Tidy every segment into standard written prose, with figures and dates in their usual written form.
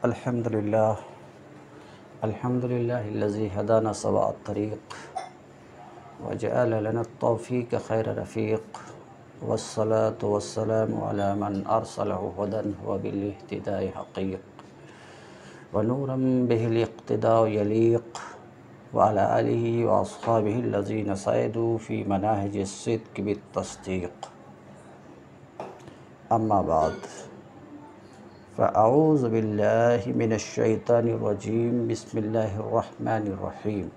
الحمد لله الذي هدانا سواء الطريق وجعل لنا التوفيق خير رفيق، والصلاة والسلام على من أرسله هدى وبالاهتداء حقيق، ونورا به الاقتداء يليق، وعلى آله وأصحابه الذين سعدوا في مناهج الصدق بالتصديق. أما بعد، فأعوذ بالله من الشيطان الرجيم. بسم الله الرحمن الرحيم.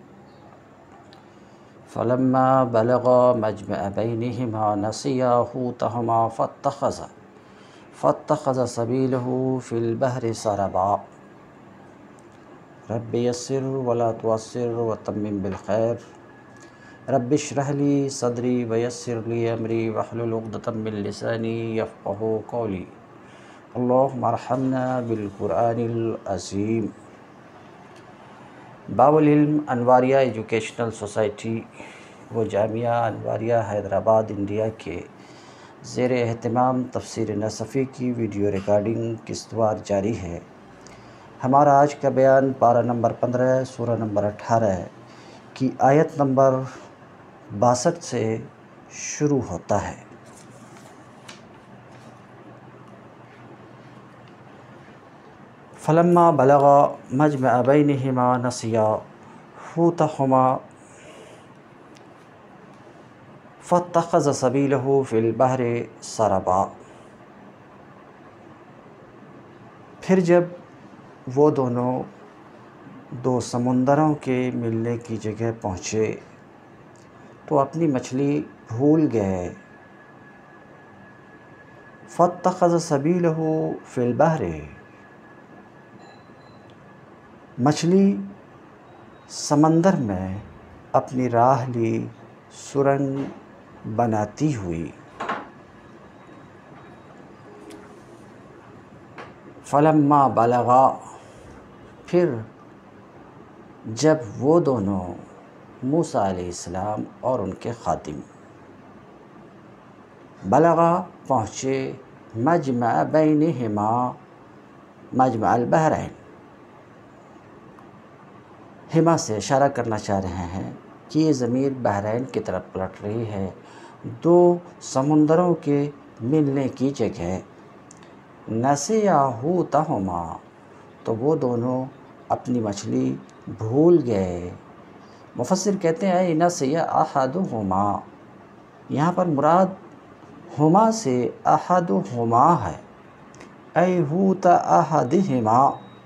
فلما بلغا مجمع بينهما نسيا حوتهما فاتخذ سبيله في البحر سربا. رب يسر ولا تعسر وتمم بالخير. رب اشرح لي صدري ويسر لي أمري واحلل عقدة من لساني يفقهوا قولي. اللهم ارحمنا بالقرآن العظیم. باب العلم انواریہ ایجوکیشنل سوسائٹی و جامعہ انواریہ حیدرآباد انڈیا کے زیر اہتمام تفسیر نصفی کی ویڈیو ریکارڈنگ قسطوار جاری ہے. ہمارا آج کا بیان پارہ نمبر 15 سورہ نمبر 18 کی آیت نمبر 62 سے شروع ہوتا ہے. فلما بلغا مجمع بینہما نسیا حوتہما فاتخذ سبیلہ فی البحر سربا. پھر جب وہ دونوں دو سمندروں کے ملنے کی جگہ پہنچے تو اپنی مچھلی بھول گئے. فاتخذ سبیلہ فی البحر، مچھلی سمندر میں اپنی راہ لی سرنگ بناتی ہوئی. فلما بلغا، پھر جب وہ دونوں موسیٰ علیہ السلام اور ان کے خادم بلغا پہنچے، مجمع بینہما مجمع البحرین، ہما سے اشارہ کرنا چاہ رہے ہیں کہ یہ ضمیر بحرین کی طرف پلٹ رہی ہے. دو سمندروں کے ملنے کی جگہ نسیا حوتہما، تو وہ دونوں اپنی مچھلی بھول گئے. مفسر کہتے ہیں اے نسیا احدہما، یہاں پر مراد ہما سے احدہما ہے. اے حوت احدہما،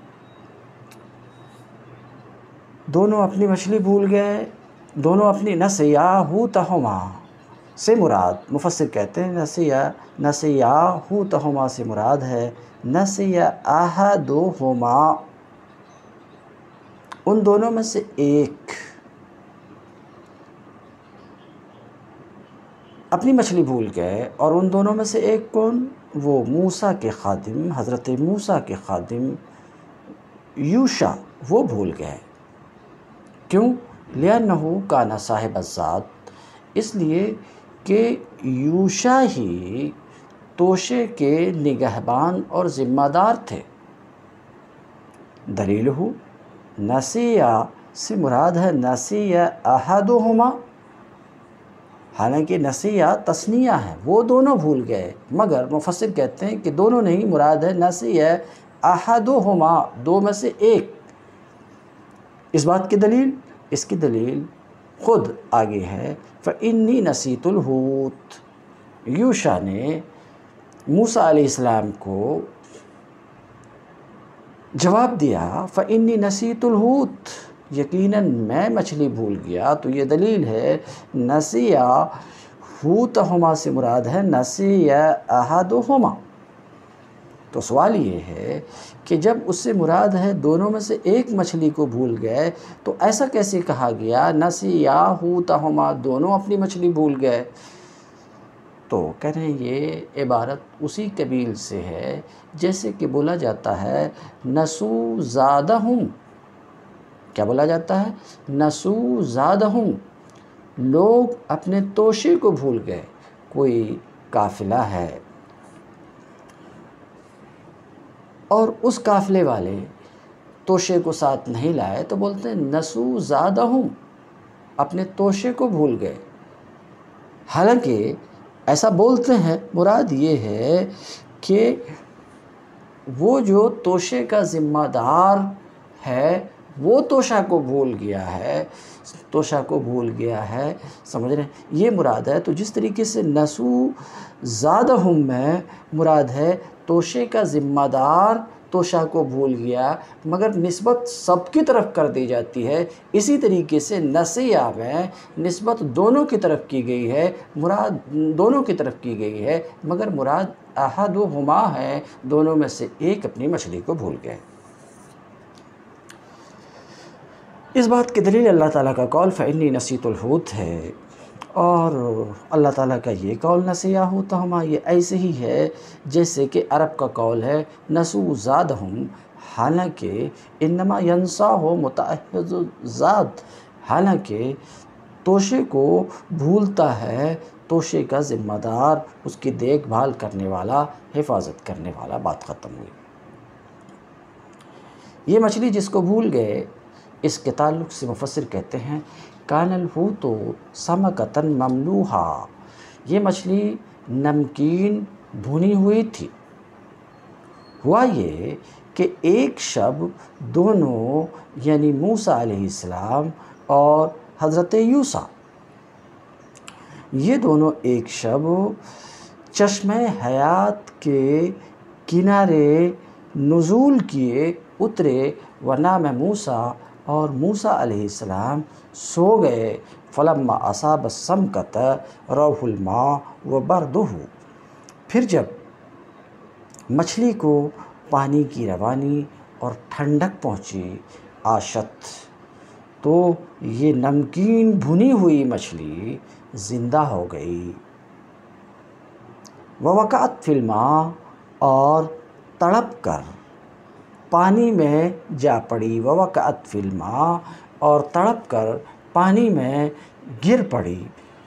دونوں اپنی مچھلی بھول گئے. دونوں اپنی نسیا حوتہما سے مراد، مفسر کہتے ہیں نسیا حوتہما سے مراد ہے نسیا احدہما، ان دونوں میں سے ایک اپنی مچھلی بھول گئے. اور ان دونوں میں سے ایک کون؟ وہ موسیٰ کے خادم، حضرت موسیٰ کے خادم یوشع، وہ بھول گئے. کیوں؟ لِأَنَّهُ كَانَ صاحب الذات، اس لیے کہ یوشع ہی توشے کے نگہبان اور ذمہ دار تھے. دلیلہ، نسیہ سے مراد ہے نسیہ احدہما، حالانکہ نسیہ تثنیہ ہے، وہ دونوں بھول گئے، مگر مفسر کہتے ہیں کہ دونوں نہیں، مراد ہے نسیہ احدہما، دو میں سے ایک. اس بات کی دلیل، اس کی دلیل خود آگے ہے. فَإِنِّي نَسِيتُ الْحُوتَ، یوشع نے موسیٰ علیہ السلام کو جواب دیا فَإِنِّي نَسِيتُ الْحُوتَ، یقیناً میں مچھلی بھول گیا. تو یہ دلیل ہے نسیہ حوتہما سے مراد ہے نسیہ احدہما. تو سوال یہ ہے کہ جب اس سے مراد ہے دونوں میں سے ایک مچھلی کو بھول گئے، تو ایسا کیسے کہا گیا نسیہ حوتہما، دونوں اپنی مچھلی بھول گئے؟ تو کہہ رہے ہیں یہ عبارت اسی قبیل سے ہے جیسے کہ بولا جاتا ہے نسو زادہم. کیا بولا جاتا ہے؟ نسو زادہم، لوگ اپنے توشے کو بھول گئے. کوئی قافلہ ہے اور اس قافلے والے توشے کو ساتھ نہیں لائے تو بولتے ہیں نسو زادہم، اپنے توشے کو بھول گئے۔ حالانکہ ایسا بولتے ہیں، مراد یہ ہے کہ وہ جو توشے کا ذمہ دار ہے وہ توشہ کو بھول گیا ہے، توشہ کو بھول گیا ہے، سمجھ رہے ہیں، یہ مراد ہے۔ تو جس طریقے سے نسو زادہم میں مراد ہے توشے کا ذمہ دار توشہ کو بھول گیا، مگر نسبت سب کی طرف کر دی جاتی ہے، اسی طریقے سے نسیہ میں نسبت دونوں کی طرف کی گئی ہے، مراد دونوں کی طرف کی گئی ہے، مگر مراد احدہما ہے، دونوں میں سے ایک اپنی مچھلی کو بھول گئے۔ اس بات کی دلیل اللہ تعالیٰ کا قول فَإِنِّي نَسِيتُ الْحُوتَ ہے، اور اللہ تعالیٰ کا یہ قول نسیہ حوتہما یہ ایسے ہی ہے جیسے کہ عرب کا قول ہے نسو زادہم، حالانکہ انما ینساہ متعہد زاد، حالانکہ توشے کو بھولتا ہے توشے کا ذمہ دار، اس کی دیکھ بھال کرنے والا، حفاظت کرنے والا۔ بات ختم ہوئی۔ یہ مچھلی جس کو بھول گئے، اس کے تعلق سے مفسر کہتے ہیں کان الحوت سمکۃ مملوحا، یہ مچھلی نمکین بھنی ہوئی تھی۔ ہوا یہ کہ ایک شب دونوں یعنی موسیٰ علیہ السلام اور حضرت یوسیٰ، یہ دونوں ایک شب چشمہ حیات کے کنارے نزول کیے، اترے، ونام موسیٰ، اور موسیٰ علیہ السلام سو گئے۔ فلما اصاب السمکۃ روح الماء وبردہ، پھر جب مچھلی کو پانی کی روانی اور ٹھنڈک پہنچی، عاشت، تو یہ نمکین بھنی ہوئی مچھلی زندہ ہو گئی، ووقعت فی الماء، اور تڑپ کر پانی میں جا پڑی، ووقعت فی الماء، اور تڑپ کر پانی میں گر پڑی،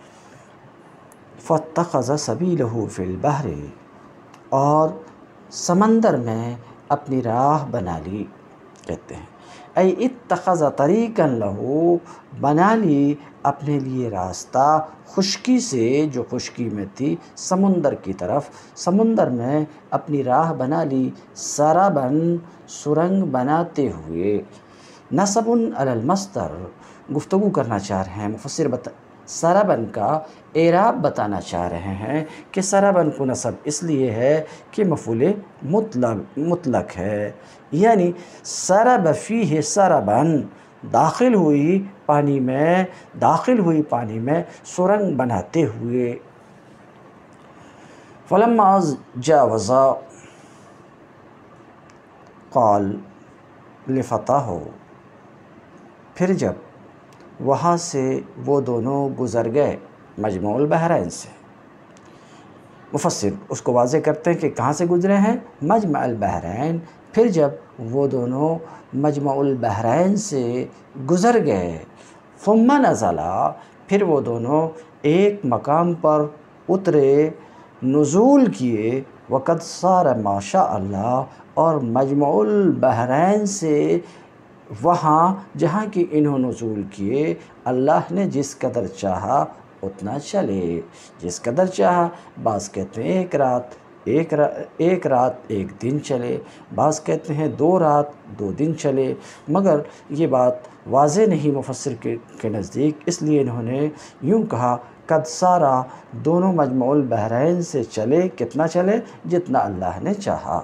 فاتخذ سبیلہ فی البحر، اور سمندر میں اپنی راہ بنا لی، کہتے ہیں ای اتخذ طریقا لہ، بنا لی اپنے لیے راستہ، خشکی سے، جو خشکی میں تھی، سمندر کی طرف، سمندر میں اپنی راہ بنا لی، سرباً، سرنگ بناتے ہوئے۔ نصب علی المصدر، گفتگو کرنا چاہ رہے ہیں مفسر، سرباً کا اعراب بتانا چاہ رہے ہیں کہ سرباً کو نصب اس لیے ہے کہ مفعول مطلق ہے، یعنی سرب فیہ سرباً، داخل ہوئی پانی میں، داخل ہوئی پانی میں سرنگ بناتے ہوئے۔ فلما جاوزا قال لفتاہ، پھر جب وہاں سے وہ دونوں گزر گئے مجمع البحرین سے، مفسر اس کو واضح کرتے ہیں کہ کہاں سے گزرے ہیں، مجمع البحرین، پھر جب وہ دونوں مجمع البحرین سے گزر گئے، ثم نزلا، پھر وہ دونوں ایک مقام پر اترے، نزول کیے، وقد صار ما شاء اللہ، اور مجمع البحرین سے وہاں جہاں کی انہوں نزول کیے، اللہ نے جس قدر چاہا اتنا چلے، جس قدر چاہا، بعض کہتے ہیں ایک رات ایک دن چلے، بعض کہتے ہیں 2 رات 2 دن چلے، مگر یہ بات واضح نہیں مفسر کے نزدیک، اس لیے انہوں نے یوں کہا قد سارا، دونوں مجمع البحرین سے چلے، کتنا چلے، جتنا اللہ نے چاہا۔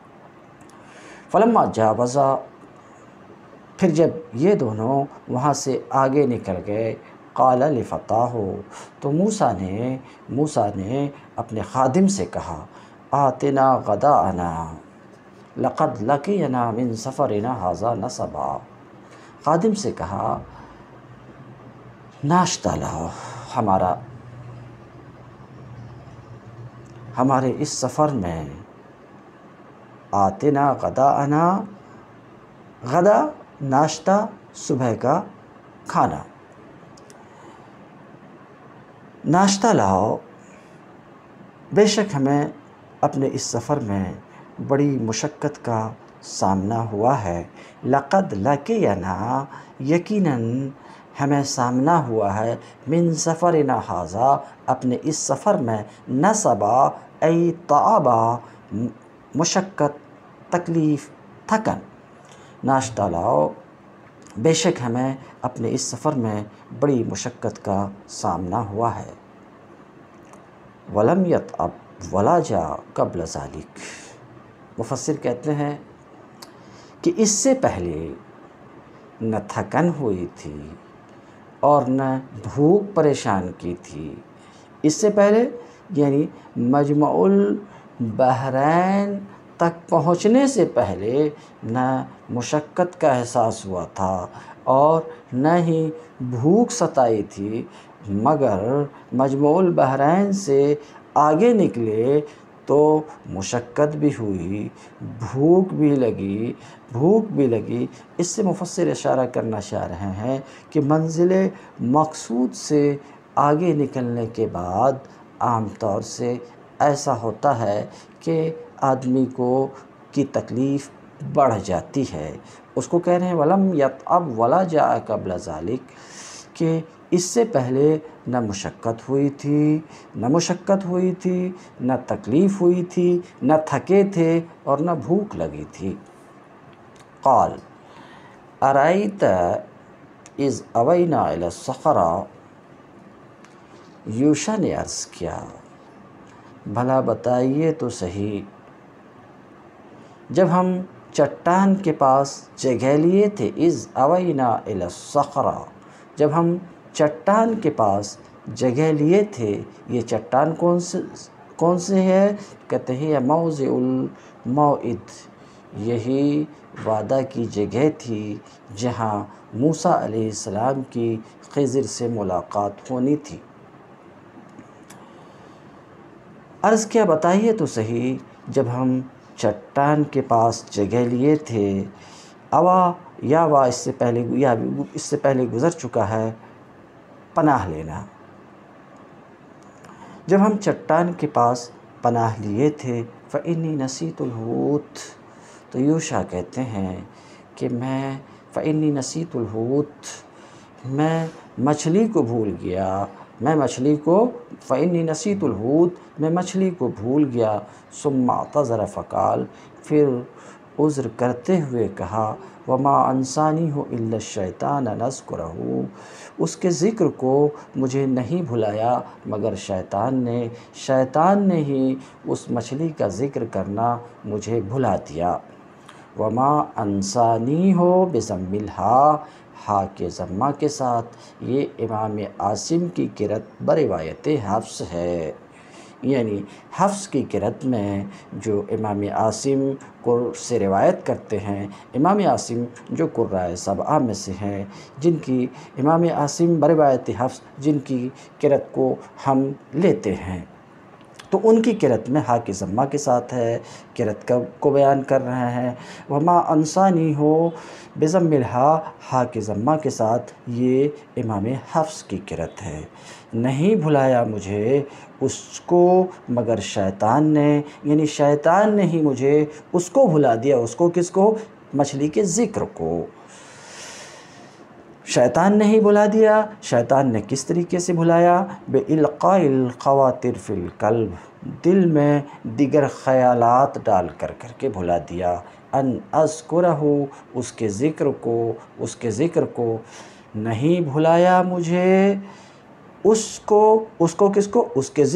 فلما جاوزا، پھر جب یہ دونوں وہاں سے آگے نکل گئے، قال لفتاہ، تو موسیٰ نے اپنے خادم سے کہا آتنا غداءنا لقد لقینا من سفرنا ھذا نصبا، خادم سے کہا ناشتہ لاؤ، ہمارے اس سفر میں، آتنا غداءنا، غدا ناشتہ، صبح کا کھانا، ناشتہ لاؤ، بے شک ہمیں اپنے اس سفر میں بڑی مشقت کا سامنا ہوا ہے۔ لقد لقینا یقیناً ہمیں سامنا ہوا ہے، من سفرنا ھذا اپنے اس سفر میں، نصبا ای تعبا مشقت، تکلیف، تھکن۔ ناشتہ لاؤ، بے شک ہمیں اپنے اس سفر میں بڑی مشقت کا سامنا ہوا ہے۔ ولم یتعب ولا جاء قبل ذلک، مفسر کہتے ہیں کہ اس سے پہلے نہ تھکن ہوئی تھی اور نہ بھوک پریشان کی تھی۔ اس سے پہلے یعنی مجمع البحرین تک پہنچنے سے پہلے نہ مشقت کا احساس ہوا تھا اور نہ ہی بھوک ستائی تھی، مگر مجمع البحرین سے آگے نکلے تو مشقت بھی ہوئی، بھوک بھی لگی۔ اس سے مفسر اشارہ کرنا چاہ رہے ہیں کہ منزل مقصود سے آگے نکلنے کے بعد عام طور سے ایسا ہوتا ہے کہ آدمی کی تکلیف بڑھ جاتی ہے۔ اس کو کہہ رہے ہیں وَلَمْ يَتْعَبْ وَلَا جَاءَ قَبْلَ ذَلِكَ، کہ اس سے پہلے نہ مشقت ہوئی تھی، نہ تکلیف ہوئی تھی، نہ تھکے تھے اور نہ بھوک لگی تھی۔ قال ارأیت اذ اوینا الی الصخرہ، یوشا نے عرض کیا بھلا بتائیے تو صحیح، جب ہم چٹان کے پاس جگہ لیے تھے، اذ اوینا الی الصخرہ، جب ہم چٹان کے پاس جگہ لیے تھے۔ یہ چٹان کون سے ہے؟ کہتے ہیں موضع الموعد، یہی وعدہ کی جگہ تھی جہاں موسیٰ علیہ السلام کی خضر سے ملاقات ہونی تھی۔ عرض کیا بتائیے تو صحیح، جب ہم چٹان کے پاس جگہ لیے تھے۔ اوا یا وا اس سے پہلے گزر چکا ہے، پناہ لینا۔ جب ہم چٹان کے پاس پناہ لیے تھے، فإنی نسیت الحوت، تو یوشا کہتے ہیں کہ فإنی نسیت الحوت، میں مچھلی کو بھول گیا، فإنی نسیت الحوت، میں مچھلی کو بھول گیا۔ ثم اعتذر فقال، پھر عذر کرتے ہوئے کہا وما انسانیہ الا الشیطان ان اذکرہ، اس کے ذکر کو مجھے نہیں بھلایا مگر شیطان نے ہی اس مچھلی کا ذکر کرنا مجھے بھلا دیا۔ وما انسانیہ بضم الہاء، ہا کے ضمہ کے ساتھ، یہ امام عاصم کی قرأت بروایت حفص ہے، یعنی حفص کی قرأت میں جو امام عاصم سے روایت کرتے ہیں، امام عاصم جو قراء سبعہ میں سے ہیں، جن کی امام عاصم بروایت حفص جن کی قرأت کو ہم لیتے ہیں، تو ان کی قرأت میں ہا کے ضمہ کے ساتھ ہے، قرأت کو بیان کر رہے ہیں۔ وما انسانیہ بضم الہاء، ہا کے ضمہ کے ساتھ، یہ امام حفص کی قرأت ہے۔ نہیں بھلایا مجھے اس کو مگر شیطان نے، یعنی شیطان نے ہی مجھے اس کو بھلا دیا۔ اس کو کس کو؟ مچھلی کے ذکر کو شیطان نے ہی بھلا دیا۔ شیطان نے کس طریقے سے بھلایا؟ بِإِلْقَاءِ الْخَوَاطِرِ فِي الْقَلْبِ، دل میں دیگر خیالات ڈال کر کے بھلا دیا۔ ان اذکرہ، اس کے ذکر کو نہیں بھلایا مجھے، اس کے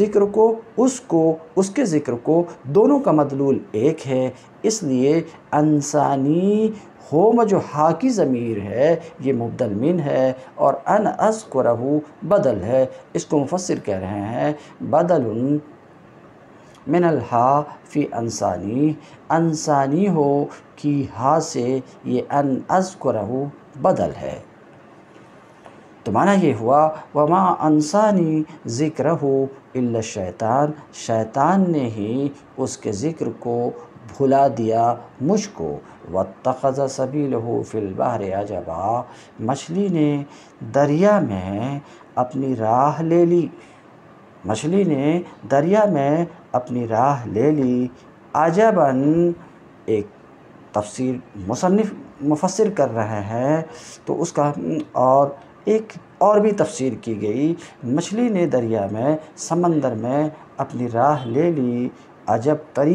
ذکر کو، دونوں کا مدلول ایک ہے، اس لیے انسانی ہو جو ہا کی ضمیر ہے یہ مبدل من ہے اور ان اذکرہ بدل ہے۔ اس کو مفسر کہہ رہے ہیں بدل من الہا فی انسانی، انسانی ہو کی ہا سے یہ ان اذکرہ بدل ہے۔ تو معنی یہ ہوا وما انسانی ذکرہ الا الشیطان، شیطان نے ہی اس کے ذکر کو بھلا دیا مجھ کو۔ واتخذ سبیلہ فی البحر عجبا، مچھلی نے دریا میں اپنی راہ لے لی، عجباً ایک تفسیر مفسر کر رہے ہیں تو اس کا ایک اور بھی تفسیر کی گئی، مچھلی نے دریا میں سمندر میں اپنی راہ لے لی عجب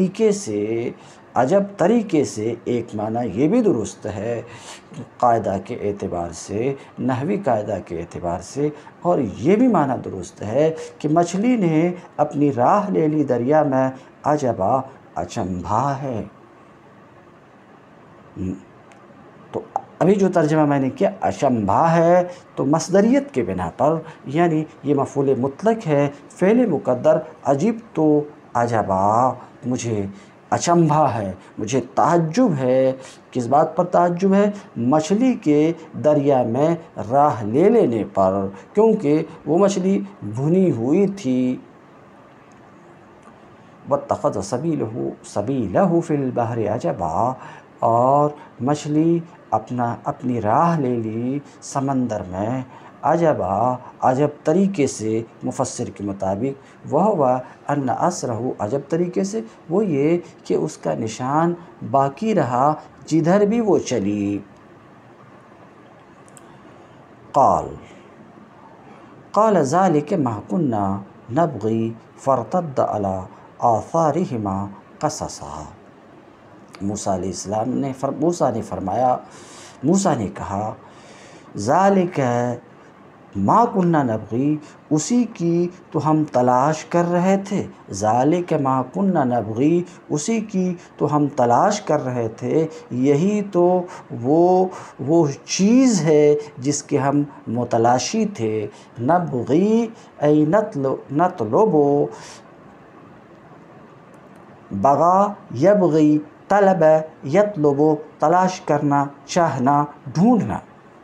طریقے سے۔ ایک معنی یہ بھی درست ہے قاعدہ کے اعتبار سے، نحوی قاعدہ کے اعتبار سے، اور یہ بھی معنی درست ہے کہ مچھلی نے اپنی راہ لے لی دریا میں، عجبا اچنبھا ہے۔ تو ابھی جو ترجمہ میں نے کیا اچنبھا ہے تو مصدریت کے بنا پر، یعنی یہ مفعول مطلق ہے، فعل مقدر عجیب تو عجبا، مجھے اچنبھا ہے، مجھے تعجب ہے۔ کس بات پر تعجب ہے؟ مچھلی کے دریا میں راہ لے لینے پر، کیونکہ وہ مچھلی بھنی ہوئی تھی۔ وَاتَّخَذَ سَبِيلَهُ فِي الْبَحْرِ عَجَبًا، اور مچھلی اپنی راہ لے لی سمندر میں، عجبا عجب طریقے سے، مفسر کے مطابق، وَهُوَ أَنَّ أَثَرَهُ، عجب طریقے سے وہ یہ کہ اس کا نشان باقی رہا جدھر بھی وہ چلی۔ قال ذلك ما كنا نبغي فارتد على آثارهما قصصا، موسیٰ علیہ السلام نے موسیٰ نے کہا ذالک ما كنا نبغي، اسی کی تو ہم تلاش کر رہے تھے، ذالک ما كنا نبغي، اسی کی تو ہم تلاش کر رہے تھے، یہی تو وہ چیز ہے جس کے ہم متلاشی تھے۔ نبغی ای نطلب، بغا یبغی، طلب یطلب، تلاش کرنا، چاہنا، ڈھونڈنا۔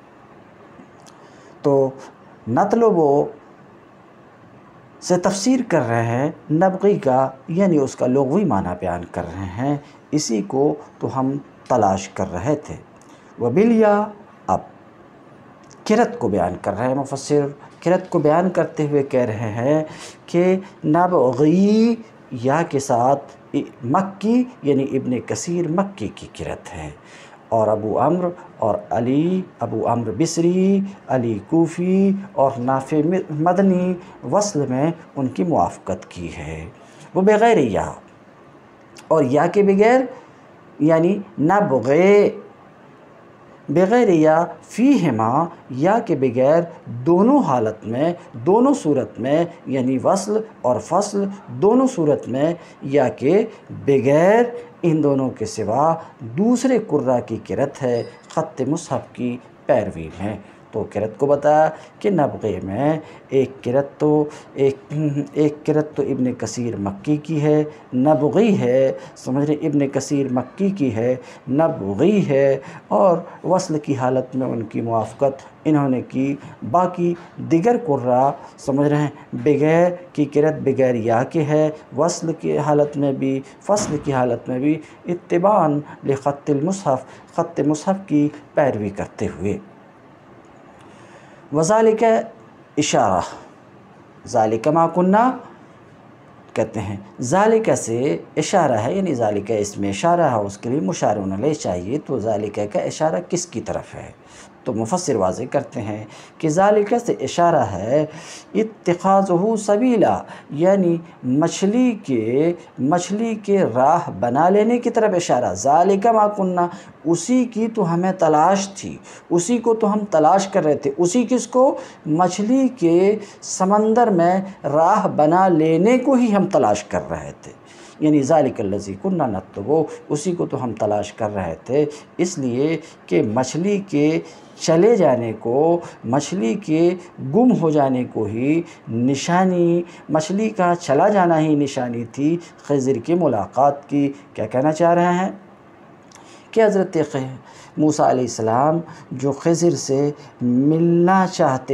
تو نطلب سے تفسیر کر رہے ہیں نبغی کا، یعنی اس کا لغوی معنی بیان کر رہے ہیں، اسی کو تو ہم تلاش کر رہے تھے۔ وبالیا، اب کرت کو بیان کر رہے ہیں مفسر، کرت کو بیان کرتے ہوئے کہہ رہے ہیں کہ نبغی یا کے ساتھ مکی، یعنی ابن کثیر مکی کی کرت ہے، اور ابو عمرو بصری، علی کوفی اور نافع مدنی وصل میں ان کی موافقت کی ہے۔ وہ بغیر یا، اور یا کے بغیر، یعنی نبغی بغیر یا، فیہما، یا کے بغیر دونوں حالت میں، دونوں صورت میں، یعنی وصل اور فصل دونوں صورت میں، یا کے بغیر ان دونوں کے سوا دوسرے قراء کی کرت ہے خط مصحف کی پیروی میں۔ تو کرت کو بتایا کہ نبغی میں ایک کرت تو ابن کثیر مکی کی ہے، نبغی ہے، سمجھ رہے، ابن کثیر مکی کی ہے، نبغی ہے، اور وصل کی حالت میں ان کی موافقت انہوں نے کی۔ باقی دیگر قراء سمجھ رہے ہیں بغیر کی کرت بغیر یا کے ہے، وصل کی حالت میں بھی، فصل کی حالت میں بھی، اتباعاً لخط المصحف، خط مصحف کی پیروی کرتے ہوئے۔ وذالک اشارہ، ذالک ما کنا کہتے ہیں، ذالک سے اشارہ ہے، یعنی ذالک اس میں اشارہ ہے، اس کے لیے مشار الیہ چاہیے، تو ذالک کا اشارہ کس کی طرف ہے؟ تو مفسر واضح کرتے ہیں کہ ذالک سے اشارہ ہے اتخاذہ سبیلا، یعنی مچھلی کے راہ بنا لینے کی طرف اشارہ۔ ذالک ما کنا، اسی کی تو ہمیں تلاش تھی، اسی کو تو ہم تلاش کر رہے تھے، اسی کس کو؟ مچھلی کے سمندر میں راہ بنا لینے کو ہی ہم تلاش کر رہے تھے، یعنی ذالک الذی کنا نطلب، اسی کو تو ہم تلاش کر رہے تھے، اس لیے کہ مچھلی کے چلے جانے کو، مچھلی کے گم ہو جانے کو ہی نشانی، مچھلی کا چلا جانا ہی نشانی تھی خضر کی ملاقات کی۔ کیا کہنا چاہ رہے ہیں کہ حضرت موسیٰ علیہ السلام جو خضر سے ملنا چاہتے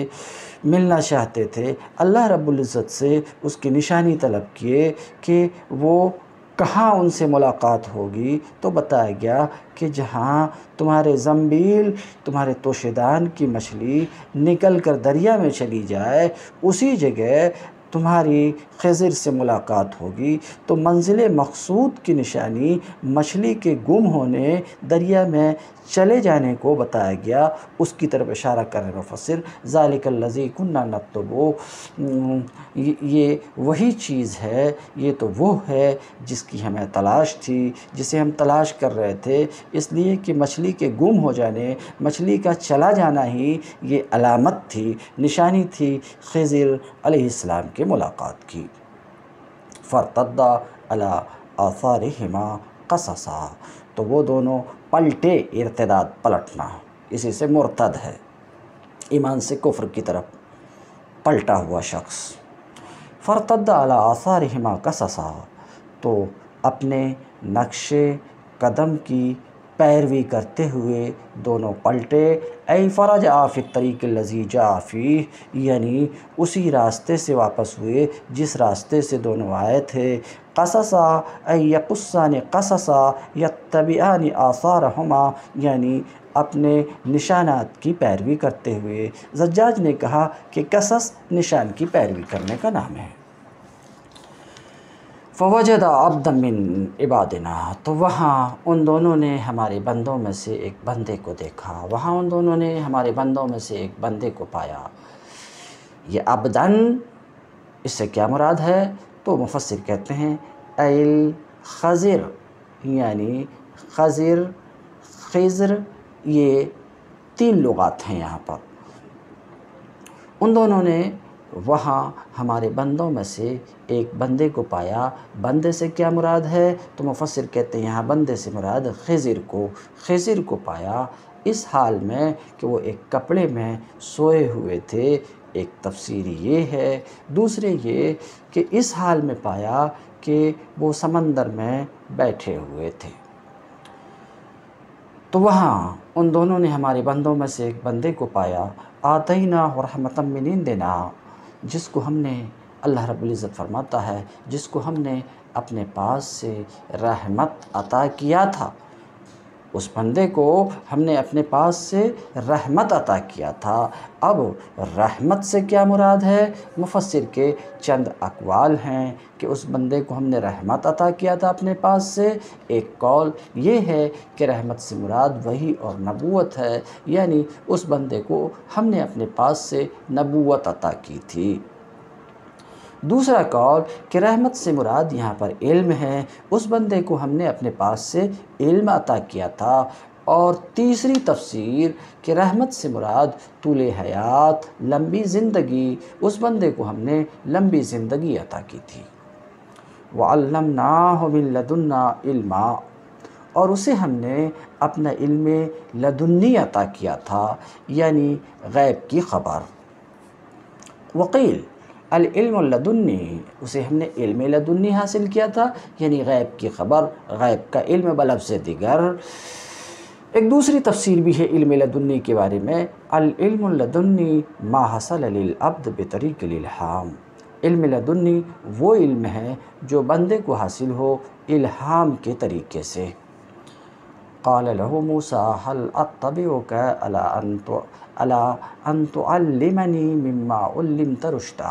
تھے، اللہ رب العزت سے اس کی نشانی طلب کیے کہ وہ کہاں ان سے ملاقات ہوگی، تو بتایا گیا کہ جہاں تمہارے زنبیل، تمہارے توشیدان کی مچھلی نکل کر دریا میں چلی جائے، اسی جگہ تمہاری خضر سے ملاقات ہوگی تو منزل مقصود کی نشانی مچھلی کے گم ہونے، دریا میں چلے جانے کو بتایا گیا۔ اس کی طرف اشارہ کر رہے مفسر، ذالک الذی کنا نکتبو، یہ وہی چیز ہے، یہ تو وہ ہے جس کی ہمیں تلاش تھی، جسے ہم تلاش کر رہے تھے، اس لیے کہ مچھلی کے گم ہو جانے، مچھلی کا چلا جانا ہی یہ علامت تھی، نشانی تھی خضر علیہ السلام کے ملاقات کی۔ فارتدا علی آثارہما قصصا، تو وہ دونوں پلٹے، ارتداد پلٹنا، اسی سے مرتد ہے، ایمان سے کفر کی طرف پلٹا ہوا شخص۔ فارتد علی آثارہما قصصا، تو اپنے نقش قدم کی پیروی کرتے ہوئے دونوں پلٹے، ای فرجعا فی الطریق الذی جاء فیہ، یعنی اسی راستے سے واپس ہوئے جس راستے سے دونوں آئے تھے۔ قصصا ای یقصان قصصا یتبعان آثارہما، یعنی اپنے نشانات کی پیروی کرتے ہوئے۔ زجاج نے کہا کہ قصص نشان کی پیروی کرنے کا نام ہے۔ فوجد عبدا من عبادنا، تو وہاں ان دونوں نے ہمارے بندوں میں سے ایک بندے کو دیکھا، وہاں ان دونوں نے ہمارے بندوں میں سے ایک بندے کو پایا۔ یہ عبدن، اس سے کیا مراد ہے؟ تو مفسر کہتے ہیں الخضر، یعنی خضر، خضر، یہ 3 لغات ہیں یہاں پر۔ ان دونوں نے وہاں ہمارے بندوں میں سے ایک بندے کو پایا۔ بندے سے کیا مراد ہے؟ تو مفسر کہتے ہیں یہاں بندے سے مراد خضر کو پایا، اس حال میں کہ وہ ایک کپڑے میں سوئے ہوئے تھے۔ ایک تفسیر یہ ہے، دوسرے یہ کہ اس حال میں پایا کہ وہ سمندر میں بیٹھے ہوئے تھے۔ تو وہاں ان دونوں نے ہمارے بندوں میں سے ایک بندے کو پایا، آتیناہ رحمۃ من عندنا، جس کو ہم نے، اللہ رب العزت فرماتا ہے، جس کو ہم نے اپنے پاس سے رحمت عطا کیا تھا، اس بندے کو ہم نے اپنے پاس سے رحمت عطا کیا تھا۔ اب رحمت سے کیا مراد ہے؟ مفسر کے چند اقوال ہیں کہ اس بندے کو ہم نے رحمت عطا کیا تھا اپنے پاس سے۔ ایک قول یہ ہے کہ رحمت سے مراد وحی اور نبوت ہے، یعنی اس بندے کو ہم نے اپنے پاس سے نبوت عطا کی تھی۔ دوسرا قول کہ رحمت سے مراد یہاں پر علم ہے، اس بندے کو ہم نے اپنے پاس سے علم عطا کیا تھا۔ اور تیسری تفسیر کہ رحمت سے مراد طول حیات، لمبی زندگی، اس بندے کو ہم نے لمبی زندگی عطا کی تھی۔ وَعَلَّمْنَاهُ مِن لَدُنَّا عِلْمًا، اور اسے ہم نے اپنا علم لدنی عطا کیا تھا، یعنی غیب کی خبر۔ وقیل العلم اللدنی، اسے ہم نے علم لدنی حاصل کیا تھا، یعنی غیب کی خبر، غیب کا علم بلفظ دیگر۔ ایک دوسری تفسیر بھی ہے علم لدنی کے بارے میں، العلم اللدنی ما حصل للعبد بطریق الالہام، علم لدنی وہ علم ہے جو بندے کو حاصل ہو الہام کے طریقے سے۔ قال له موسیٰ هل اتبعک علی ان تعلمنی مما علمت رشدا،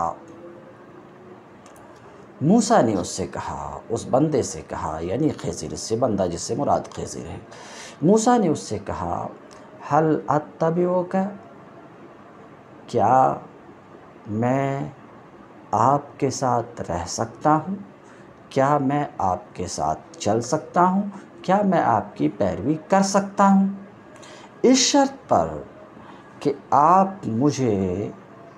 موسیٰ نے اس سے کہا، اس بندے سے کہا، یعنی خضر سے، بندہ جس سے مراد خضر ہے، موسیٰ نے اس سے کہا هل اتبعک، کیا میں آپ کے ساتھ رہ سکتا ہوں، کیا میں آپ کے ساتھ چل سکتا ہوں، کیا میں آپ کی پیروی کر سکتا ہوں، اس شرط پر کہ آپ مجھے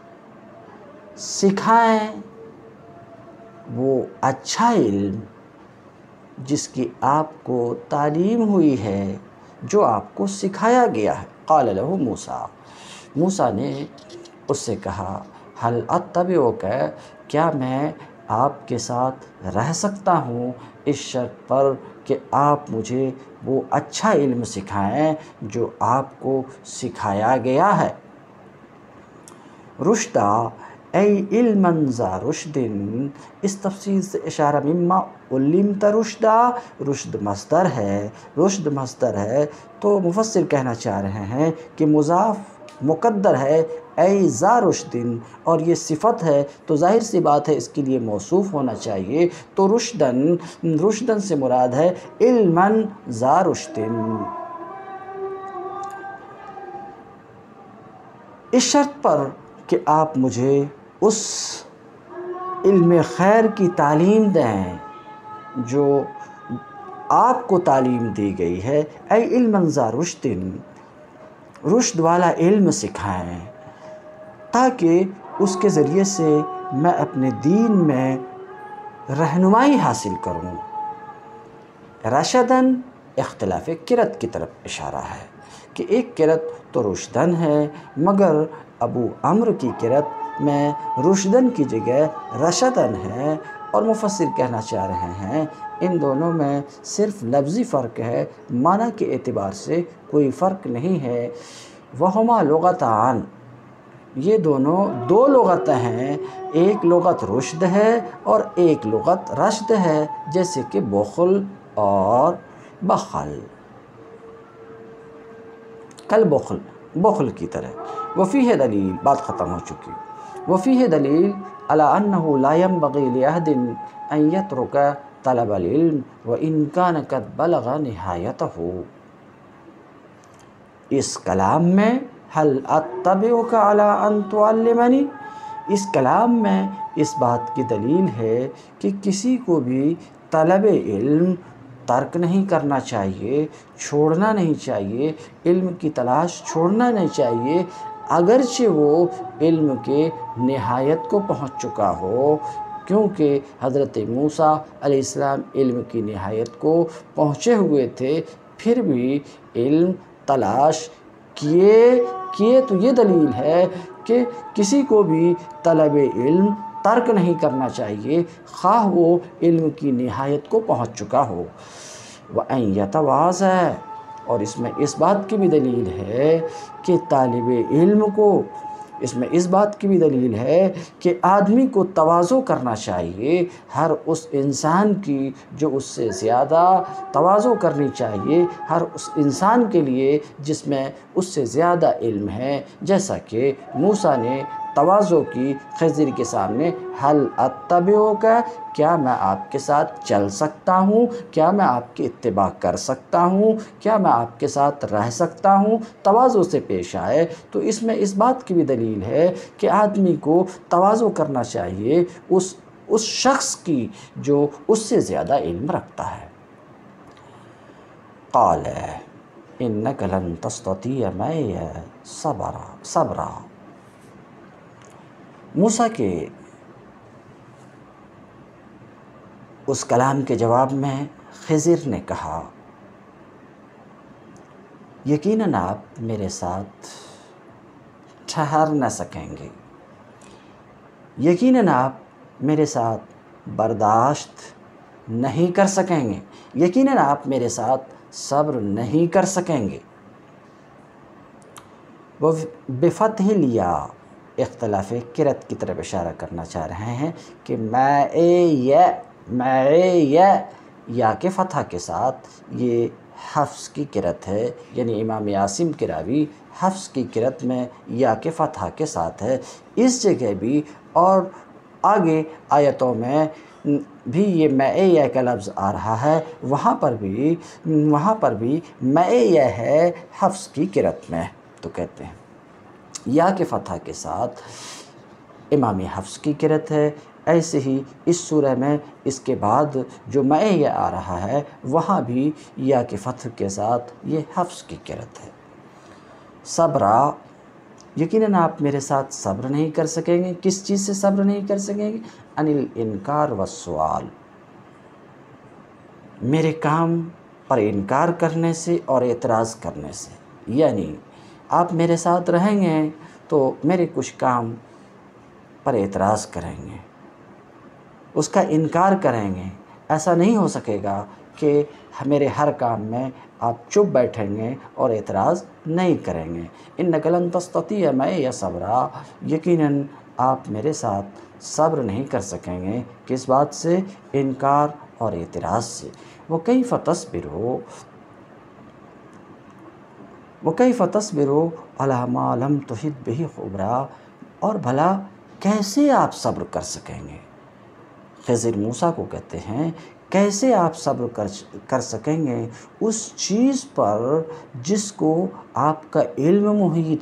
سکھائیں وہ اچھا علم جس کی آپ کو تعلیم ہوئی ہے، جو آپ کو سکھایا گیا ہے۔ قال له موسیٰ، موسیٰ نے اس سے کہا هل اتبعک، کیا میں آپ کے ساتھ رہ سکتا ہوں اس شرط پر کہ آپ مجھے وہ اچھا علم سکھائیں جو آپ کو سکھایا گیا ہے۔ رشدا ای علما ذا رشد، اس تفسیر سے اشارہ مما علمت رشدا، رشد مصدر ہے، رشد مصدر ہے، تو مفسر کہنا چاہ رہے ہیں کہ مضاف مقدر ہے اے ذا رشدن، اور یہ صفت ہے تو ظاہر سی بات ہے اس کے لیے موصوف ہونا چاہیے، تو رشدن سے مراد ہے علماً ذا رشدن۔ اس شرط پر کہ آپ مجھے اس علم خیر کی تعلیم دیں جو آپ کو تعلیم دی گئی ہے، اے علماً ذا رشدن، رشد والا علم سکھائیں، تاکہ اس کے ذریعے سے میں اپنے دین میں رہنمائی حاصل کروں۔ رشدن اختلاف قرأت کی طرف اشارہ ہے کہ ایک قرأت تو رشدن ہے، مگر ابو عمرو کی قرأت میں رشدن کی جگہ رشدن ہے، اور مفسر کہنا چاہ رہے ہیں ان دونوں میں صرف لفظی فرق ہے، معنی کے اعتبار سے کوئی فرق نہیں ہے۔ وہما لغتان، یہ دونوں دو لغتیں ہیں، ایک لغت رشد ہے اور ایک لغت رشد ہے، جیسے کہ بخل اور بخل، کل بخل کی طرح۔ وفیہ دلیل، بات ختم ہو چکی۔ وفیہ دلیل علی انہ لا ينبغی لأحد ان یترک طلب العلم وان کان قد بلغ نہایتہ۔ اس کلام میں هل اتبعک علی ان تعلمنی، اس کلام میں اس بات کی دلیل ہے کہ کسی کو بھی طلب علم ترک نہیں کرنا چاہیے، چھوڑنا نہیں چاہیے، علم کی تلاش چھوڑنا نہیں چاہیے، اگرچہ وہ علم کے نہایت کو پہنچ چکا ہو، کیونکہ حضرت موسیٰ علیہ السلام علم کی نہایت کو پہنچے ہوئے تھے، پھر بھی علم تلاش کیے تو یہ دلیل ہے کہ کسی کو بھی طلب علم ترک نہیں کرنا چاہیے، خواہ وہ علم کی نہایت کو پہنچ چکا ہو۔ وَأَن يَتَوَاضَعَ، اور اس میں اس بات کی بھی دلیل ہے کہ طالب علم کو، اس میں اس بات کی بھی دلیل ہے کہ آدمی کو تواضع کرنا چاہیے، ہر اس انسان کی جو اس سے زیادہ تواضع کرنی چاہیے، ہر اس انسان کے لیے جس میں اس سے زیادہ علم ہے، جیسا کہ موسیٰ نے تواضع کی خضر کے سامنے، هل اتبعک، کیا میں آپ کے ساتھ چل سکتا ہوں، کیا میں آپ کی اتباع کر سکتا ہوں، کیا میں آپ کے ساتھ رہ سکتا ہوں، تواضع سے پیش آئے۔ تو اس میں اس بات کی بھی دلیل ہے کہ آدمی کو تواضع کرنا چاہیے اس شخص کی جو اس سے زیادہ علم رکھتا ہے۔ قال انک لن تستطیع معی صبرا، موسیٰ کے اس کلام کے جواب میں خضر نے کہا یقیناً آپ میرے ساتھ ٹھہر نہ سکیں گے، یقیناً آپ میرے ساتھ برداشت نہیں کر سکیں گے، یقیناً آپ میرے ساتھ صبر نہیں کر سکیں گے۔ وہ بفتح لیا، اختلاف قرأت کی طرف اشارہ کرنا چاہ رہے ہیں کہ یا کے فتح کے ساتھ، یہ حفص کی قرأت ہے، یعنی امام عاصم کے راوی حفص کی قرأت میں یا کے فتح کے ساتھ ہے۔ اس جگہ بھی اور آگے آیتوں میں بھی یہ معیہ کا لفظ آ رہا ہے، وہاں پر بھی معیہ ہے حفص کی قرأت میں، تو کہتے ہیں یا کے فتح کے ساتھ امام حفص کی قرأت ہے۔ ایسے ہی اس سورہ میں اس کے بعد جو معیہ آ رہا ہے وہاں بھی یا کے فتح کے ساتھ یہ حفص کی قرأت ہے۔ صبرا، یقیناً آپ میرے ساتھ صبر نہیں کر سکیں گے، کس چیز سے صبر نہیں کر سکیں گے؟ عن الانکار والسؤال، میرے کام پر انکار کرنے سے اور اعتراض کرنے سے، یعنی آپ میرے ساتھ رہیں گے تو میرے کچھ کام پر اعتراض کریں گے، اس کا انکار کریں گے، ایسا نہیں ہو سکے گا کہ میرے ہر کام میں آپ چپ بیٹھیں گے اور اعتراض نہیں کریں گے۔ انک لن تستطیع معی صبرا، یقیناً آپ میرے ساتھ صبر نہیں کر سکیں گے، کس بات سے؟ انکار اور اعتراض سے۔ وکیف تصبروا، وَكَيْفَ تَصْبِرُ عَلَى مَا لَمْ تُحِطْ بِهِ خُبْرًا، اور بھلا کیسے آپ صبر کر سکیں گے؟ خضر موسیٰ کو کہتے ہیں کیسے آپ صبر کر سکیں گے اس چیز پر جس کو آپ کا علم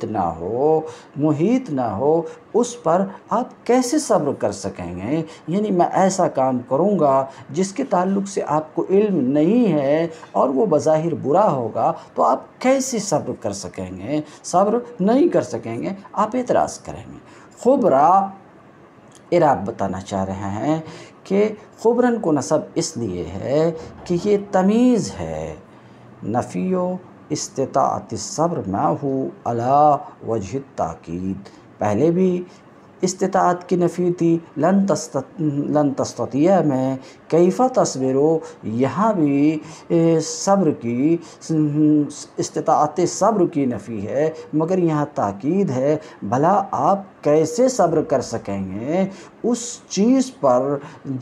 محیط نہ ہو، اس پر آپ کیسے صبر کر سکیں گے؟ یعنی میں ایسا کام کروں گا جس کے تعلق سے آپ کو علم نہیں ہے اور وہ بظاہر برا ہوگا، تو آپ کیسے صبر کر سکیں گے؟ صبر نہیں کر سکیں گے، آپ اعتراض کریں گے۔ خبرا اعراب بتانا چاہ رہے ہیں کہ خبرن کو نصب اس لیے ہے کہ یہ تمیز ہے، نفی و استطاعت الصبر معه علی وجہ التاکید۔ پہلے بھی استطاعت کی نفی تھی، لن تستطیع میں، کیف تصبرو یہاں بھی صبر کی استطاعت صبر کی نفی ہے، مگر یہاں تاکید ہے بھلا آپ کیسے صبر کر سکیں گے اس چیز پر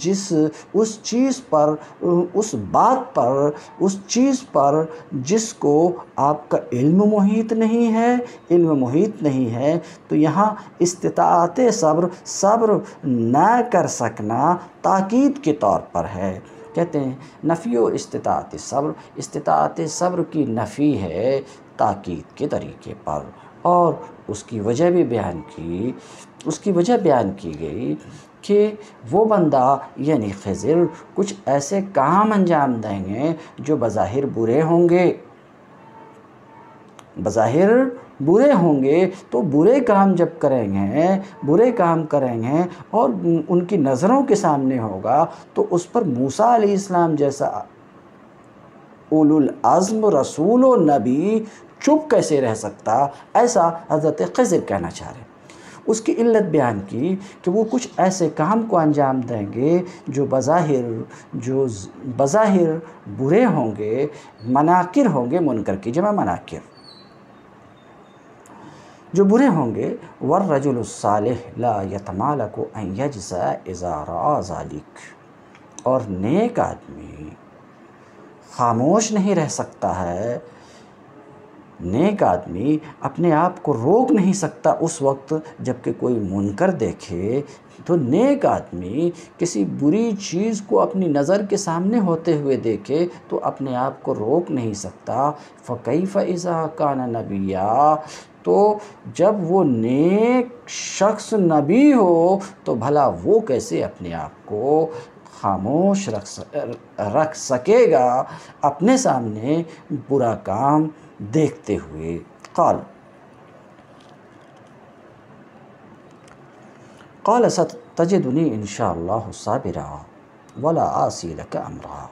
اس چیز پر جس کو آپ کا علم محیط نہیں ہے، تو یہاں استطاعت صبر نہ کر سکنا تاکید کے طور پر ہے۔ کہتے ہیں نفی و استطاعت صبر کی نفی ہے تاکید کے طریقے پر، اور اس کی وجہ بیان کی گئی کہ وہ بندہ یعنی خضر کچھ ایسے کام انجام دیں گے جو بظاہر برے ہوں گے، تو برے کام جب کریں گے اور ان کی نظروں کے سامنے ہوگا، تو اس پر موسیٰ علیہ السلام جیسا اولو العزم رسول و نبی چپ کیسے رہ سکتا، ایسا حضرت خضر کہنا چاہ رہے ہیں۔ اس کی علت بیان کی کہ وہ کچھ ایسے کام کو انجام دیں گے جو بظاہر برے ہوں گے، مناکر ہوں گے، منکر کی جمع مناکر، جو برے ہوں گے۔ والرجل الصالح لا يتمالك ان يجزع اذا رأى ذلك، اور نیک آدمی خاموش نہیں رہ سکتا ہے، نیک آدمی اپنے آپ کو روک نہیں سکتا اس وقت جب کہ کوئی منکر دیکھے، تو نیک آدمی کسی بری چیز کو اپنی نظر کے سامنے ہوتے ہوئے دیکھے تو اپنے آپ کو روک نہیں سکتا۔ فَكَيْفَ إِذَا كَانَ نَبِيًّا، تو جب وہ نیک شخص نبی ہو تو بھلا وہ کیسے اپنے آپ کو خاموش رکھ سکے گا اپنے سامنے برا کام دیکھتے ہوئے۔ قال ستجدنی انشاءاللہ صابرا ولا آسی لک امرا۔